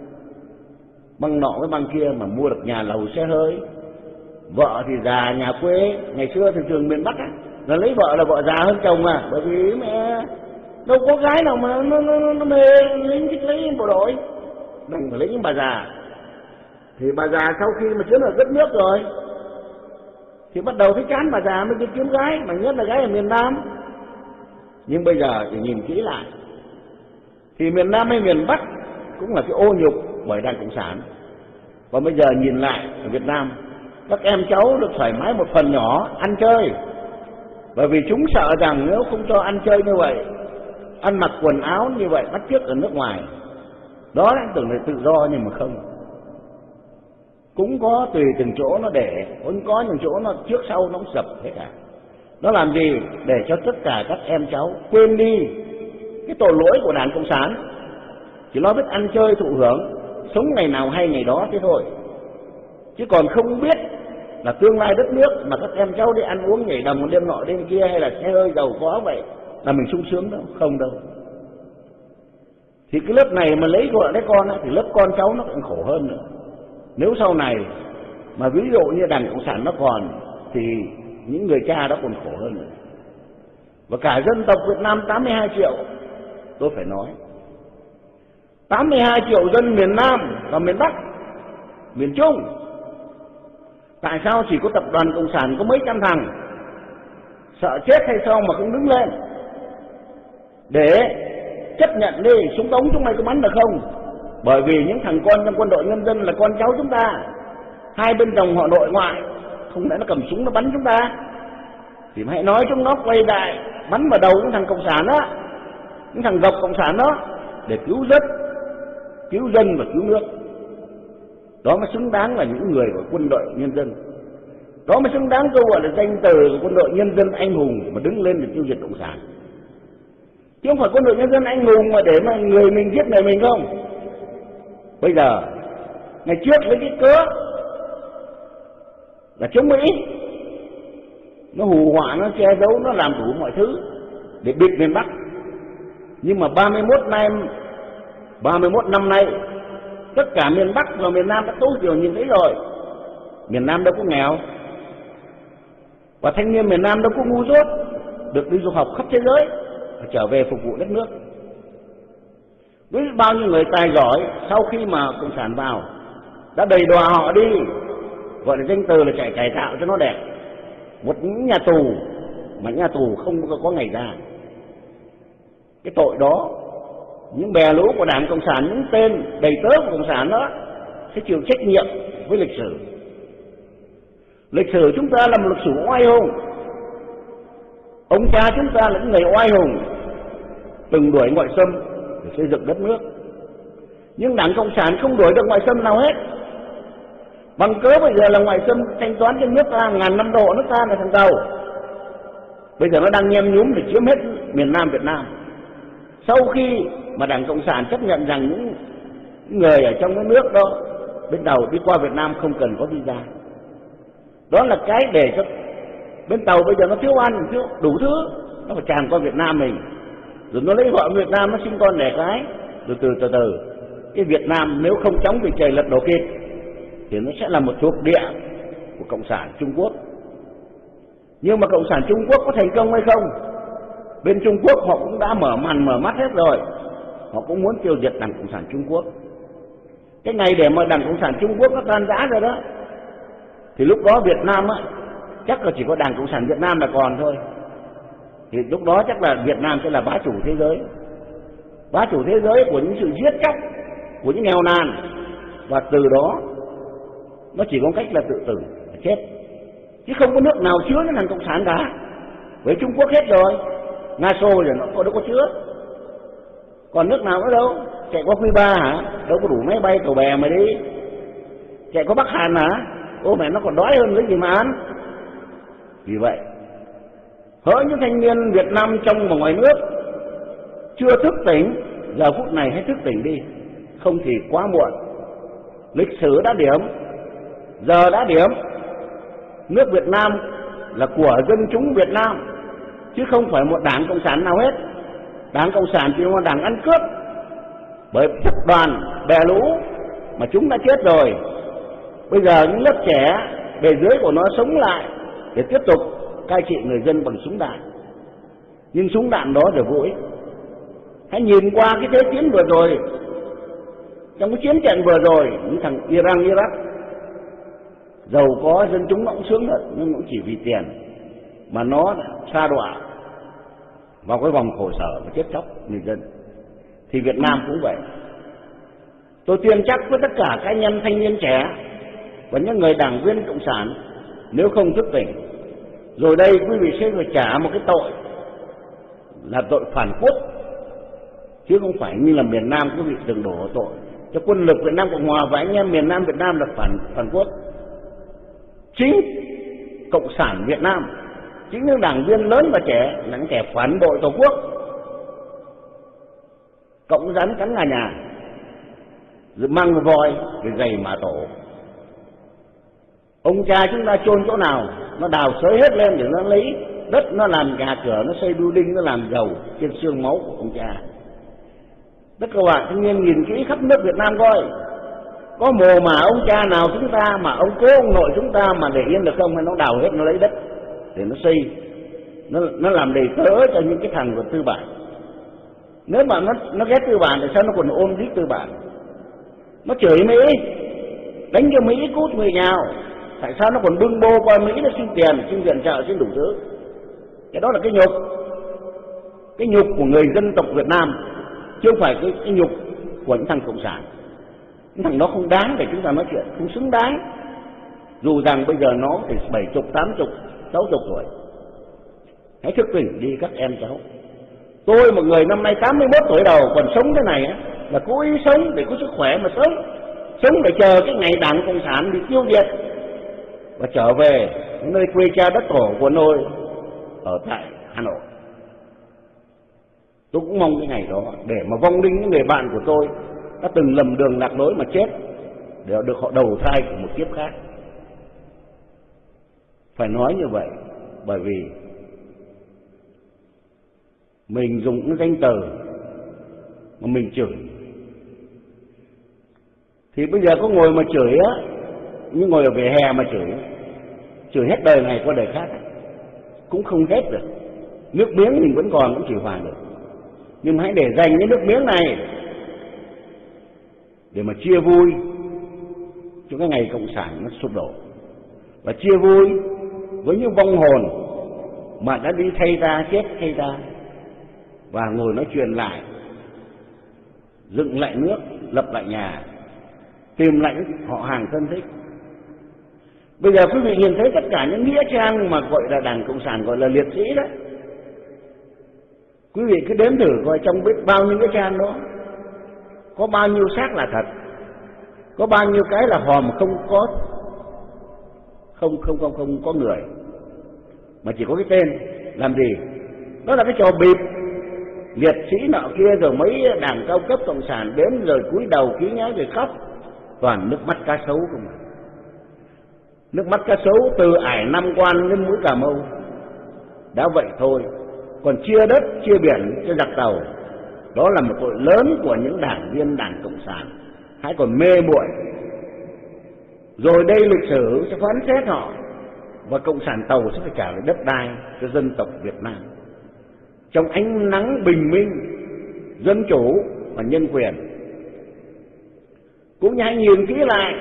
băng nọ với băng kia mà mua được nhà lầu xe hơi. Vợ thì già nhà quê, ngày xưa thường thường miền Bắc á, là lấy vợ là vợ già hơn chồng à, bởi vì mẹ đâu có gái nào mà nó, nó, nó mê lính thích lấy bộ đội, đành phải lấy những bà già. Thì bà già sau khi mà chiếm được đất nước rồi thì bắt đầu thấy chán bà già mới đi kiếm gái, mà nhất là gái ở miền Nam. Nhưng bây giờ thì nhìn kỹ lại thì miền Nam hay miền Bắc cũng là cái ô nhục bởi Đảng Cộng sản. Và bây giờ nhìn lại ở Việt Nam, các em cháu được thoải mái một phần nhỏ ăn chơi, bởi vì chúng sợ rằng nếu không cho ăn chơi như vậy, ăn mặc quần áo như vậy bắt chước ở nước ngoài, đó anh tưởng là tự do, nhưng mà không. Cũng có tùy từng chỗ nó để, cũng có những chỗ nó trước sau nó sập hết cả. Nó làm gì? Để cho tất cả các em cháu quên đi cái tội lỗi của Đảng Cộng sản, chỉ lo biết ăn chơi thụ hưởng, sống ngày nào hay ngày đó thế thôi, chứ còn không biết là tương lai đất nước mà các em cháu đi ăn uống nhảy đầm một đêm nọ đêm kia, hay là xe hơi giàu có vậy là mình sung sướng đâu, không đâu. Thì cái lớp này mà lấy vợ lấy con ấy, thì lớp con cháu nó cũng khổ hơn nữa. Nếu sau này mà ví dụ như Đảng Cộng sản nó còn thì những người cha đó còn khổ hơn nữa. Và cả dân tộc Việt Nam tám mươi hai triệu, tôi phải nói tám mươi hai triệu dân miền Nam và miền Bắc, miền Trung, tại sao chỉ có tập đoàn Cộng sản có mấy trăm thằng sợ chết hay sao mà không đứng lên để chấp nhận đi, súng ống chúng mày có bắn được không? Bởi vì những thằng con trong quân đội nhân dân là con cháu chúng ta, hai bên dòng họ nội ngoại, không lẽ nó cầm súng nó bắn chúng ta? Thì hãy nói chúng nó quay lại bắn vào đầu những thằng cộng sản đó, những thằng gộc cộng sản đó, để cứu dân, cứu dân và cứu nước. Đó mới xứng đáng là những người của quân đội nhân dân. Đó mới xứng đáng câu gọi là danh từ của quân đội nhân dân anh hùng mà đứng lên để tiêu diệt cộng sản. Chứ không phải quân đội nhân dân anh hùng mà để mà người mình giết người mình không. Bây giờ ngày trước với cái cớ là chống Mỹ, nó hù họa, nó che giấu, nó làm đủ mọi thứ để bịt miền Bắc. Nhưng mà ba mươi mốt năm ba mươi mốt năm nay, tất cả miền Bắc và miền Nam đã tối thiểu nhìn thấy rồi. Miền Nam đâu có nghèo, và thanh niên miền Nam đâu có ngu dốt, được đi du học khắp thế giới, trở về phục vụ đất nước. Với bao nhiêu người tài giỏi sau khi mà cộng sản vào đã đầy đọa họ đi, gọi là danh từ là chạy cải tạo cho nó đẹp. Một những nhà tù mà nhà tù không có ngày ra. Cái tội đó, những bè lũ của Đảng Cộng sản, những tên đầy tớ của Cộng sản đó sẽ chịu trách nhiệm với lịch sử. Lịch sử chúng ta là một lịch sử oai hùng. Ông cha chúng ta là những người oai hùng, từng đuổi ngoại xâm để xây dựng đất nước. Nhưng Đảng Cộng sản không đuổi được ngoại xâm nào hết. Bằng cớ bây giờ là ngoại xâm thanh toán cho nước ta ngàn năm độ, nước ta là thằng đầu, bây giờ nó đang nhem nhúm để chiếm hết miền Nam Việt Nam. Sau khi mà Đảng Cộng sản chấp nhận rằng những người ở trong cái nước đó bên tàu đi qua Việt Nam không cần có visa, đó là cái để cho bên tàu bây giờ nó thiếu ăn, thiếu đủ thứ, nó phải tràn qua Việt Nam mình, rồi nó lấy vợ Việt Nam, nó sinh con đẻ cái, rồi từ từ từ cái Việt Nam nếu không chống bị trời lật đổ kịp thì nó sẽ là một thuộc địa của Cộng sản Trung Quốc. Nhưng mà Cộng sản Trung Quốc có thành công hay không? Bên Trung Quốc họ cũng đã mở màn mở mắt hết rồi, họ cũng muốn tiêu diệt Đảng Cộng sản Trung Quốc. Cái ngày để mà Đảng Cộng sản Trung Quốc nó tan rã rồi đó, thì lúc đó Việt Nam á, chắc là chỉ có Đảng Cộng sản Việt Nam là còn thôi. Thì lúc đó chắc là Việt Nam sẽ là bá chủ thế giới, bá chủ thế giới của những sự giết chóc, của những nghèo nàn, và từ đó nó chỉ có cách là tự tử, chết, chứ không có nước nào chứa cái Đảng Cộng sản cả. Với Trung Quốc hết rồi, Nga Xô rồi nó có đâu có chứa, còn nước nào nữa đâu. Chạy qua Cuba hả? Đâu có đủ máy bay tàu bè mà đi. Chạy qua Bắc Hàn hả? Ô mẹ, nó còn đói hơn cái gì mà ăn. Vì vậy, hỡi những thanh niên Việt Nam trong và ngoài nước chưa thức tỉnh, giờ phút này hãy thức tỉnh đi, không thì quá muộn. Lịch sử đã điểm, giờ đã điểm. Nước Việt Nam là của dân chúng Việt Nam, chứ không phải một đảng Cộng sản nào hết. Đảng Cộng sản chỉ là một đảng ăn cướp, bởi tập đoàn bè lũ mà chúng đã chết rồi. Bây giờ những lớp trẻ bề dưới của nó sống lại để tiếp tục cai trị người dân bằng súng đạn. Nhưng súng đạn đó rồi vô ích. Hãy nhìn qua cái thế chiến vừa rồi, trong cái chiến trận vừa rồi, những thằng Iran, Iraq giàu có dân chúng nó cũng sướng thật, nhưng cũng chỉ vì tiền mà nó sa đọa vào cái vòng khổ sở và chết chóc người dân. Thì Việt Nam cũng vậy. Tôi tuyên chắc với tất cả các anh em thanh niên trẻ và những người đảng viên Cộng sản, nếu không thức tỉnh, rồi đây quý vị sẽ phải trả một cái tội là tội phản quốc, chứ không phải như là miền Nam quý vị từng đổ tội cho quân lực Việt Nam Cộng Hòa và anh em miền Nam Việt Nam là phản phản quốc. Chính Cộng sản Việt Nam, chính những đảng viên lớn và trẻ là những kẻ phản bội Tổ quốc, cộng rắn cắn gà nhà, rồi mang voi để gầy mả tổ. Ông cha chúng ta chôn chỗ nào, nó đào xới hết lên để nó lấy đất, nó làm nhà cửa, nó xây building, nó làm giàu trên xương máu của ông cha. Tất cả các bạn thanh niên nhìn kỹ khắp nước Việt Nam coi, có mồ mà ông cha nào chúng ta mà ông cố ông nội chúng ta mà để yên được không? Hay nó đào hết, nó lấy đất để nó xây, nó nó làm đầy tớ cho những cái thằng của tư bản. Nếu mà nó nó ghét tư bản thì sao nó còn ôm đít tư bản? Nó chửi Mỹ, đánh cho Mỹ cút người nhào, tại sao nó còn bưng bô coi Mỹ nó xin tiền, xin viện trợ, xin đủ thứ? Cái đó là cái nhục, cái nhục của người dân tộc Việt Nam, chứ không phải cái, cái nhục của những thằng cộng sản. Những thằng nó không đáng để chúng ta nói chuyện, không xứng đáng. Dù rằng bây giờ nó thì bảy chục, tám chục, sáu chục rồi. Hãy thức tỉnh đi các em cháu. Tôi một người năm nay tám mươi mốt tuổi đầu còn sống thế này á, là cố ý sống để có sức khỏe mà sống, sống để chờ cái ngày Đảng Cộng sản bị tiêu diệt và trở về nơi quê cha đất tổ của tôi ở tại Hà Nội. Tôi cũng mong cái ngày đó để mà vong linh những người bạn của tôi đã từng lầm đường lạc lối mà chết, để được họ đầu thai của một kiếp khác. Phải nói như vậy bởi vì mình dùng cái danh từ mà mình chửi, thì bây giờ có ngồi mà chửi á, như ngồi ở vỉa hè mà chửi, chửi hết đời này qua đời khác cũng không hết được. Nước miếng mình vẫn còn, cũng chỉ hòa được. Nhưng hãy để dành cái nước miếng này để mà chia vui cho cái ngày cộng sản nó sụp đổ, và chia vui với những vong hồn mà đã đi thay ta, chết thay ta, và ngồi nói chuyện lại, dựng lại nước, lập lại nhà, tìm lại họ hàng thân thích. Bây giờ quý vị nhìn thấy tất cả những nghĩa trang mà gọi là Đảng Cộng sản, gọi là liệt sĩ đó, quý vị cứ đếm thử coi trong biết bao nhiêu cái trang đó có bao nhiêu xác là thật, có bao nhiêu cái là hòm không có không không không không có người, mà chỉ có cái tên. làm gì? Đó là cái trò bịp. Liệt sĩ nọ kia rồi mấy đảng cao cấp cộng sản đến rồi cúi đầu ký nhái rồi khóc, toàn nước mắt cá sấu không à. Nước mắt cá sấu từ ải Nam Quan đến mũi Cà Mau. Đã vậy thôi, còn chia đất chia biển cho giặc tàu, đó là một tội lớn của những đảng viên Đảng Cộng sản, hãy còn mê muội. Rồi đây lịch sử sẽ phán xét họ, và Cộng sản tàu sẽ phải trả lại đất đai cho dân tộc Việt Nam trong ánh nắng bình minh, dân chủ và nhân quyền. Cũng như hãy nhìn kỹ lại,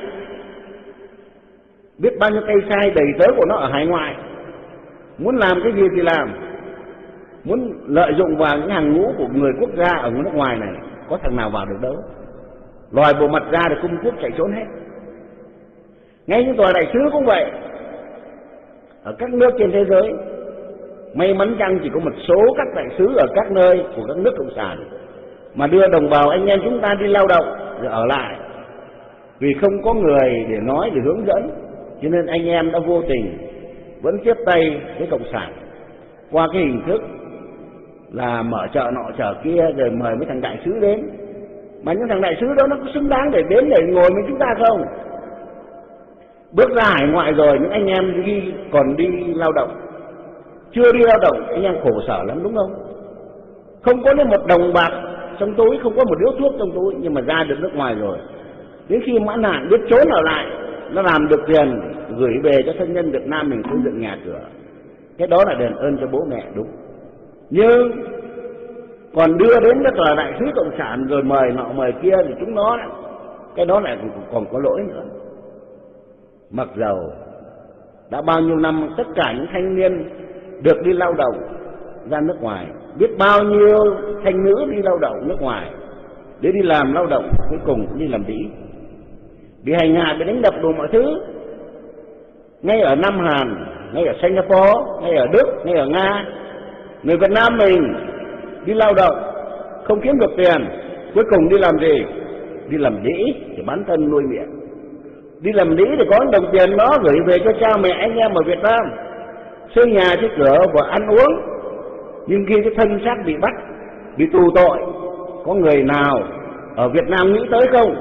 biết bao nhiêu tay sai đầy tớ của nó ở hải ngoại, muốn làm cái gì thì làm, muốn lợi dụng vào những hàng ngũ của người quốc gia ở nước ngoài này, có thằng nào vào được đâu. Lòi bộ mặt ra để cung quốc chạy trốn hết. Ngay như tòa đại sứ cũng vậy, ở các nước trên thế giới, may mắn chăng chỉ có một số các đại sứ ở các nơi của các nước cộng sản mà đưa đồng bào anh em chúng ta đi lao động rồi ở lại, vì không có người để nói, để hướng dẫn, cho nên anh em đã vô tình vẫn tiếp tay với cộng sản qua cái hình thức là mở chợ nọ chợ kia rồi mời mấy thằng đại sứ đến. Mà những thằng đại sứ đó nó có xứng đáng để đến để ngồi với chúng ta không? Bước ra hải ngoại rồi những anh em đi còn đi lao động, chưa đi lao động anh em khổ sở lắm đúng không? Không có đến một đồng bạc trong túi, không có một điếu thuốc trong túi, nhưng mà ra được nước ngoài rồi, đến khi mãn hạn biết trốn ở lại, nó làm được tiền gửi về cho thân nhân Việt Nam mình xây dựng nhà cửa. Cái đó là đền ơn cho bố mẹ, đúng. Nhưng còn đưa đến rất là đại sứ cộng sản rồi mời nọ mời kia thì chúng nó, cái đó lại còn có lỗi nữa. Mặc dầu đã bao nhiêu năm tất cả những thanh niên được đi lao động ra nước ngoài, biết bao nhiêu thanh nữ đi lao động nước ngoài để đi làm lao động, cuối cùng cũng đi làm đĩ, bị hành hạ, bị đánh đập đủ mọi thứ, ngay ở Nam Hàn, ngay ở Singapore, ngay ở Đức, ngay ở Nga. Người Việt Nam mình đi lao động không kiếm được tiền, cuối cùng đi làm gì? Đi làm đĩ để bán thân nuôi miệng, đi làm đĩ để có đồng tiền đó gửi về cho cha mẹ anh em ở Việt Nam, xây nhà xây cửa và ăn uống. Nhưng khi cái thân xác bị bắt, bị tù tội, có người nào ở Việt Nam nghĩ tới không?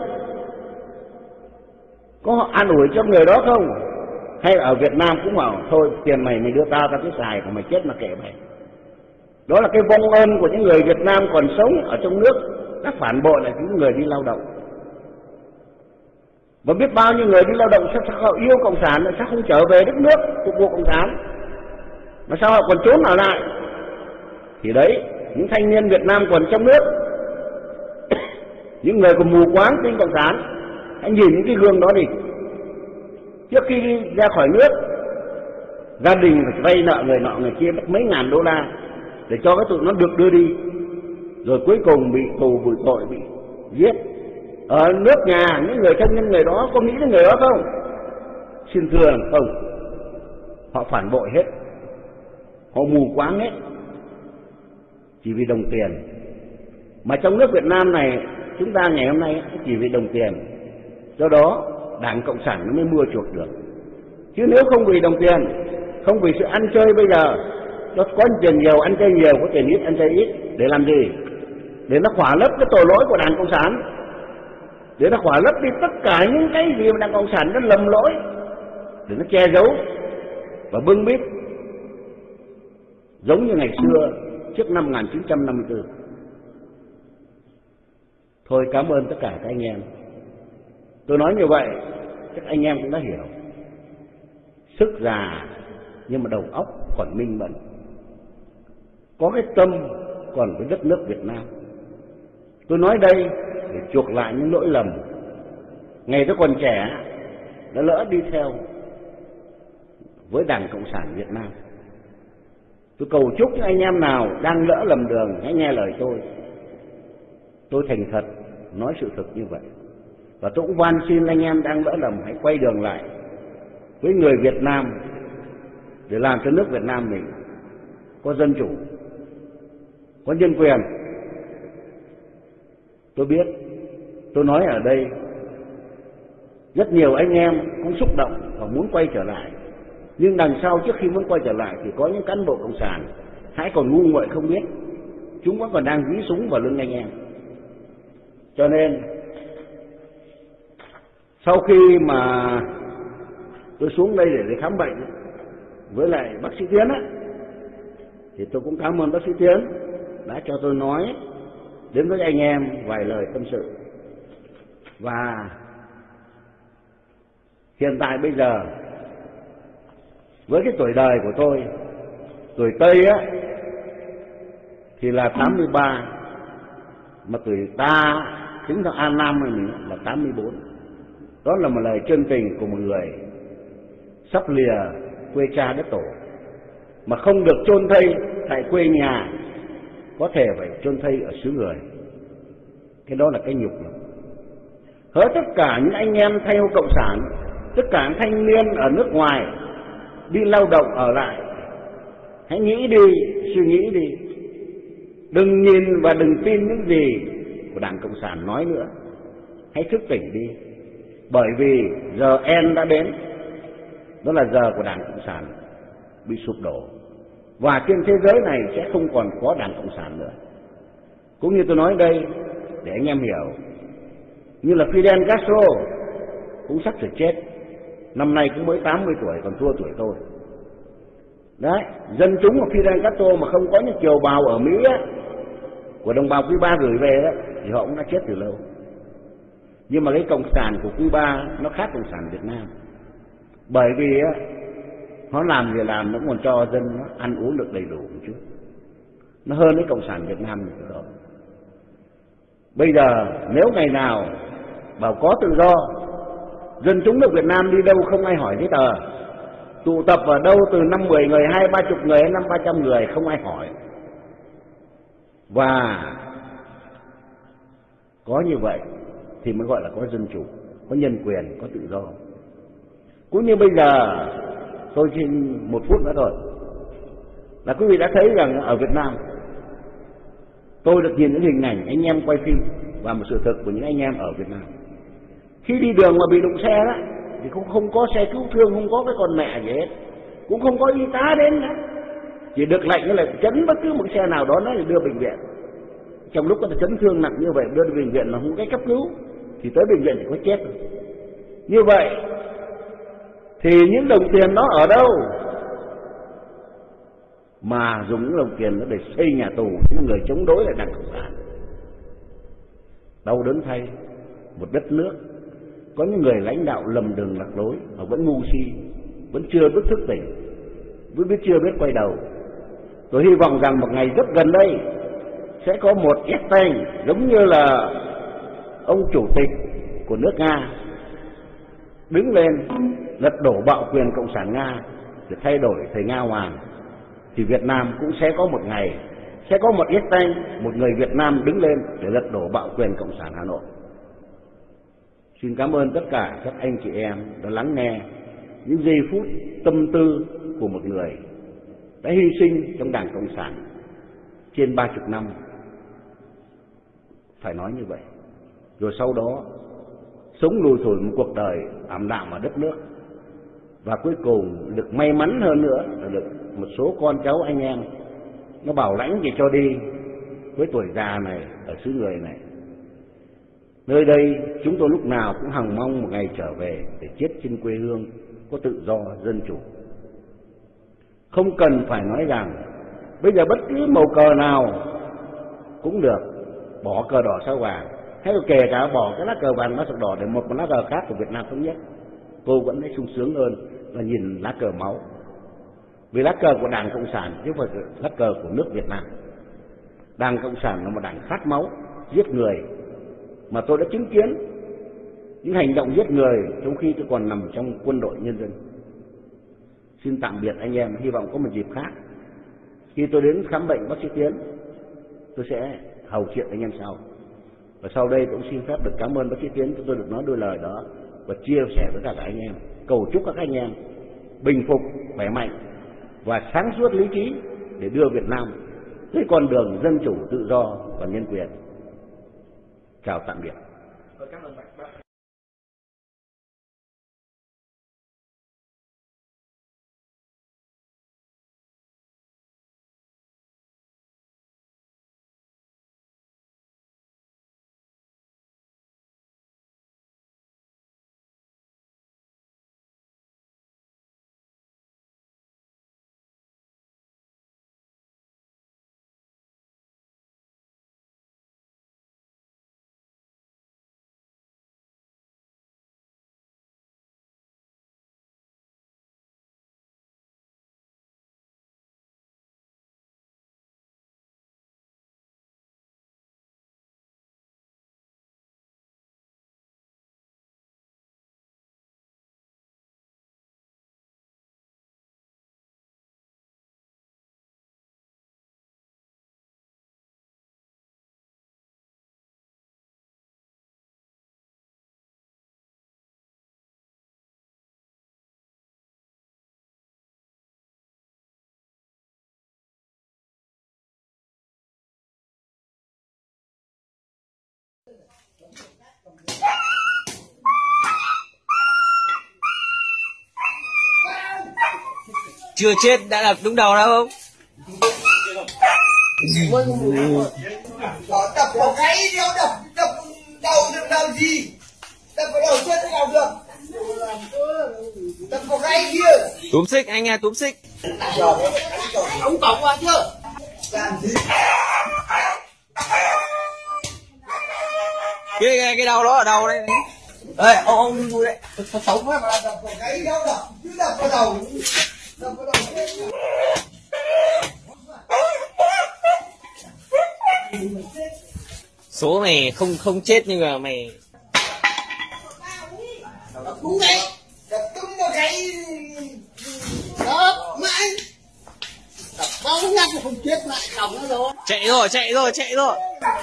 Có họ an ủi cho người đó không? Hay ở Việt Nam cũng bảo thôi tiền mày mày đưa tao tao cứ xài, còn mày chết mà kệ mày. Đó là cái vong ân của những người Việt Nam còn sống ở trong nước đã phản bội lại những người đi lao động. Và biết bao nhiêu người đi lao động sao, sao họ yêu cộng sản, sao không trở về đất nước phục vụ cộng sản, mà sao họ còn trốn ở lại? Thì đấy, những thanh niên Việt Nam còn trong nước, những người còn mù quáng tin cộng sản, hãy nhìn những cái gương đó đi. Trước khi đi ra khỏi nước, gia đình phải vay nợ người nọ người kia mất mấy ngàn đô la để cho cái tụi nó được đưa đi, rồi cuối cùng bị tù vì tội, bị giết. Ở nước nhà những người thân nhân người đó có nghĩ đến người đó không? Xin thưa không, họ phản bội hết, họ mù quáng hết, chỉ vì đồng tiền. Mà trong nước Việt Nam này chúng ta ngày hôm nay chỉ vì đồng tiền, do đó Đảng Cộng sản nó mới mua chuộc được. Chứ nếu không vì đồng tiền, không vì sự ăn chơi bây giờ, nó có tiền nhiều ăn chơi nhiều, có tiền ít ăn chơi ít, để làm gì? Để nó khỏa lấp cái tội lỗi của Đảng Cộng sản, để nó khỏa lấp đi tất cả những cái gì mà Đảng Cộng sản nó lầm lỗi, để nó che giấu và bưng bít, giống như ngày xưa trước năm một nghìn chín trăm năm mươi tư. Thôi cảm ơn tất cả các anh em. Tôi nói như vậy chắc anh em cũng đã hiểu. Sức già nhưng mà đầu óc còn minh mẫn, có cái tâm còn với đất nước Việt Nam. Tôi nói đây để chuộc lại những lỗi lầm ngày tôi còn trẻ đã lỡ đi theo với Đảng Cộng sản Việt Nam. Tôi cầu chúc những anh em nào đang lỡ lầm đường hãy nghe lời tôi. Tôi thành thật nói sự thật như vậy. Và tôi cũng van xin anh em đang lỡ lầm hãy quay đường lại với người Việt Nam để làm cho nước Việt Nam mình có dân chủ, có nhân quyền. Tôi biết, tôi nói ở đây rất nhiều anh em cũng xúc động và muốn quay trở lại, Nhưng đằng sau trước khi muốn quay trở lại thì có những cán bộ cộng sản hãy còn ngu muội không biết, chúng vẫn còn đang dí súng vào lưng anh em. Cho nên sau khi mà tôi xuống đây để, để khám bệnh với lại bác sĩ Tiến á, thì tôi cũng cảm ơn bác sĩ Tiến đã cho tôi nói đến với anh em vài lời tâm sự. Và hiện tại bây giờ với cái tuổi đời của tôi, tuổi Tây á thì là tám mươi ba, mà tuổi ta tính theo An Nam này mình là tám mươi bốn. Đó là một lời chân tình của một người sắp lìa quê cha đất tổ, mà không được chôn thây tại quê nhà, có thể phải chôn thây ở xứ người. Cái đó là cái nhục lắm. Hỡi tất cả những anh em theo cộng sản, tất cả những thanh niên ở nước ngoài đi lao động ở lại, hãy nghĩ đi, suy nghĩ đi, đừng nhìn và đừng tin những gì của Đảng Cộng sản nói nữa. Hãy thức tỉnh đi, bởi vì giờ end đã đến, đó là giờ của Đảng Cộng sản bị sụp đổ, và trên thế giới này sẽ không còn có Đảng Cộng sản nữa. Cũng như tôi nói đây để anh em hiểu, như là Fidel Castro cũng sắp sửa chết, năm nay cũng mới tám mươi tuổi, còn thua tuổi tôi. Đấy, dân chúng của Fidel Castro mà không có những kiều bào ở Mỹ á, của đồng bào Cuba gửi về đó, thì họ cũng đã chết từ lâu. Nhưng mà cái cộng sản của Cuba nó khác cộng sản Việt Nam, bởi vì á, nó làm gì làm nó còn cho dân nó ăn uống được đầy đủ một chút, nó hơn cái cộng sản Việt Nam như đó. Bây giờ nếu ngày nào bảo có tự do, dân chúng nước Việt Nam đi đâu không ai hỏi giấy tờ, tụ tập ở đâu từ năm mười người, hai ba chục người, năm ba trăm người không ai hỏi, và có như vậy thì mới gọi là có dân chủ, có nhân quyền, có tự do. Cũng như bây giờ tôi xin một phút nữa thôi là quý vị đã thấy rằng ở Việt Nam tôi được nhìn những hình ảnh anh em quay phim và một sự thật của những anh em ở Việt Nam. Khi đi đường mà bị đụng xe đó thì không không có xe cứu thương, không có cái con mẹ gì hết, cũng không có y tá đến nữa, chỉ được lệnh là chấn bất cứ một xe nào đó nó đưa bệnh viện. Trong lúc có chấn thương nặng như vậy đưa đến bệnh viện là không có cách cấp cứu, thì tới bệnh viện thì có chết rồi. Như vậy thì những đồng tiền đó ở đâu mà dùng những đồng tiền đó để xây nhà tù những người chống đối lại Đảng Cộng sản? Đau đớn thay, một đất nước có những người lãnh đạo lầm đường lạc lối mà vẫn ngu si, vẫn chưa biết thức tỉnh, vẫn biết chưa biết quay đầu. Tôi hy vọng rằng một ngày rất gần đây sẽ có một ít tay giống như là ông chủ tịch của nước Nga đứng lên lật đổ bạo quyền cộng sản Nga để thay đổi thời Nga Hoàng, thì Việt Nam cũng sẽ có một ngày sẽ có một ít tay, một người Việt Nam đứng lên để lật đổ bạo quyền cộng sản Hà Nội. Xin cảm ơn tất cả các anh chị em đã lắng nghe những giây phút tâm tư của một người đã hy sinh trong Đảng Cộng sản trên ba chục năm, phải nói như vậy. Rồi sau đó sống lùi thủi một cuộc đời ảm đạm ở đất nước, và cuối cùng được may mắn hơn nữa là được một số con cháu anh em nó bảo lãnh thì cho đi với tuổi già này ở xứ người này. Nơi đây chúng tôi lúc nào cũng hằng mong một ngày trở về để chết trên quê hương có tự do dân chủ. Không cần phải nói rằng bây giờ bất cứ màu cờ nào cũng được, bỏ cờ đỏ sao vàng, hay là kể cả bỏ cái lá cờ vàng lá sọc đỏ để một lá cờ khác của Việt Nam thống nhất, tôi vẫn thấy sung sướng hơn là nhìn lá cờ máu. Vì lá cờ của Đảng Cộng sản chứ không phải lá cờ của nước Việt Nam. Đảng Cộng sản là một đảng khát máu, giết người, mà tôi đã chứng kiến những hành động giết người trong khi tôi còn nằm trong quân đội nhân dân. Xin tạm biệt anh em, hy vọng có một dịp khác khi tôi đến khám bệnh bác sĩ Tiến, tôi sẽ hầu chuyện anh em sau. Và sau đây cũng xin phép được cảm ơn bác sĩ Tiến cho tôi được nói đôi lời đó và chia sẻ với cả các anh em, cầu chúc các anh em bình phục, khỏe mạnh và sáng suốt lý trí để đưa Việt Nam tới con đường dân chủ, tự do và nhân quyền. Chào tạm biệt. Cảm ơn bác. Chưa chết đã đập đúng đầu đâu không? Đó, đập vào gáy đéo đập đập đầu được làm gì? Đập vào đầu chết thế nào được? Đập vào gáy kia. Túm xích anh à, túm xích. Ông cổng vào chưa? Làm gì? Cái cái, cái đầu đó ở đầu đây. Ê, ông ông vui đấy. Sống quá mà đập vào gáy đéo đập, cứ đập vào đầu. Đập vào đầu chết. Số mày không không chết nhưng mà mày Đập đúng đấy. Đập tung vào gáy. Đó, mãi. Đập bao nhát không chết lại cổng nó rồi. chạy rồi, chạy rồi, chạy rồi.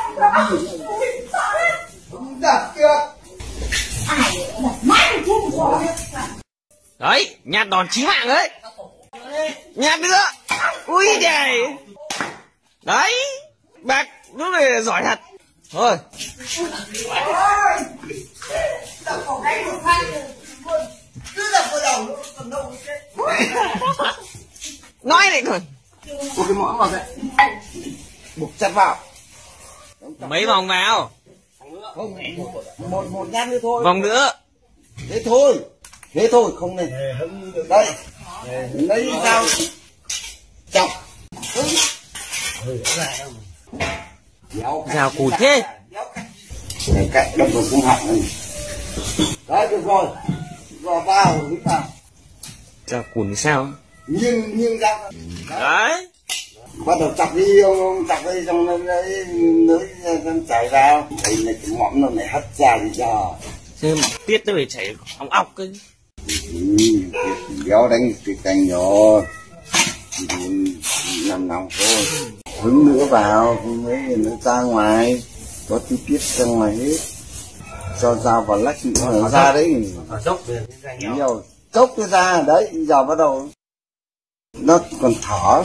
Không đập được. Đấy, nhát đòn chí mạng đấy. Nhát nữa. Ui trời. Đấy, bác lúc này là giỏi thật. Thôi. Đập vào gáy một phát cứ đập vào đầu nó còn đâu chết. Nói này còn. Một cái mõm vào đây. Buộc chặt vào. Mấy vòng vào. Không, một một nhát nữa thôi. Vòng nữa. Thế thôi. Thế thôi, không này. Đây. Lấy dao chọc. Dao cùi thế. Để cạnh đâm vào cung họng này. Đấy, được rồi. Rồi vào, đứng vào. Dao cùi sao? Nghiêng, nghiêng ra. Đấy. Bắt đầu chọc đi, ông, ông chọc đi, xong nó lấy, lấy chảy vào. Đây là cái mõm nó lại hất ra thì giờ. Thế tiết nó phải chảy ong ọc cơ. Ừ, béo đánh cái cành rồi. Nằm nòng thôi. Hứng nữa vào, mấy nó ra ngoài. Có tí tiết ra ngoài hết. Cho dao vào lách nữa ra đấy. Nhiều. Cốc cái ra, đấy, giờ bắt đầu. Nó còn thở.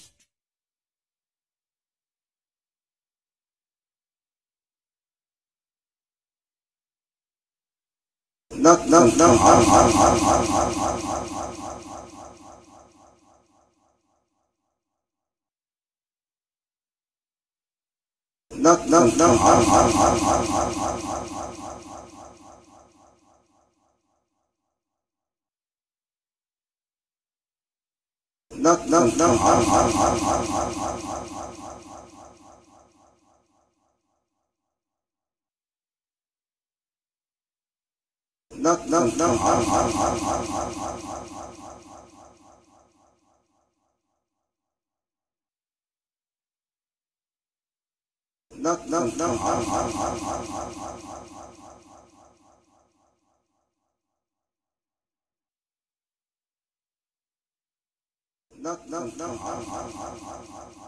Nó, nó, nó, nó, nó, nó, nó, nó, nó, nó. Nó, nó, nó, nó, nó, nó, nó, nó, nó. Nó, nó, nó, nó, nó, nó, nó, nó. Nó, nó, nó, nó, nó, nó, nó, nó. Nó, nó, nó, nó, nó, nó, nó. Nó, nó, nó, nó, nó, nó, nó.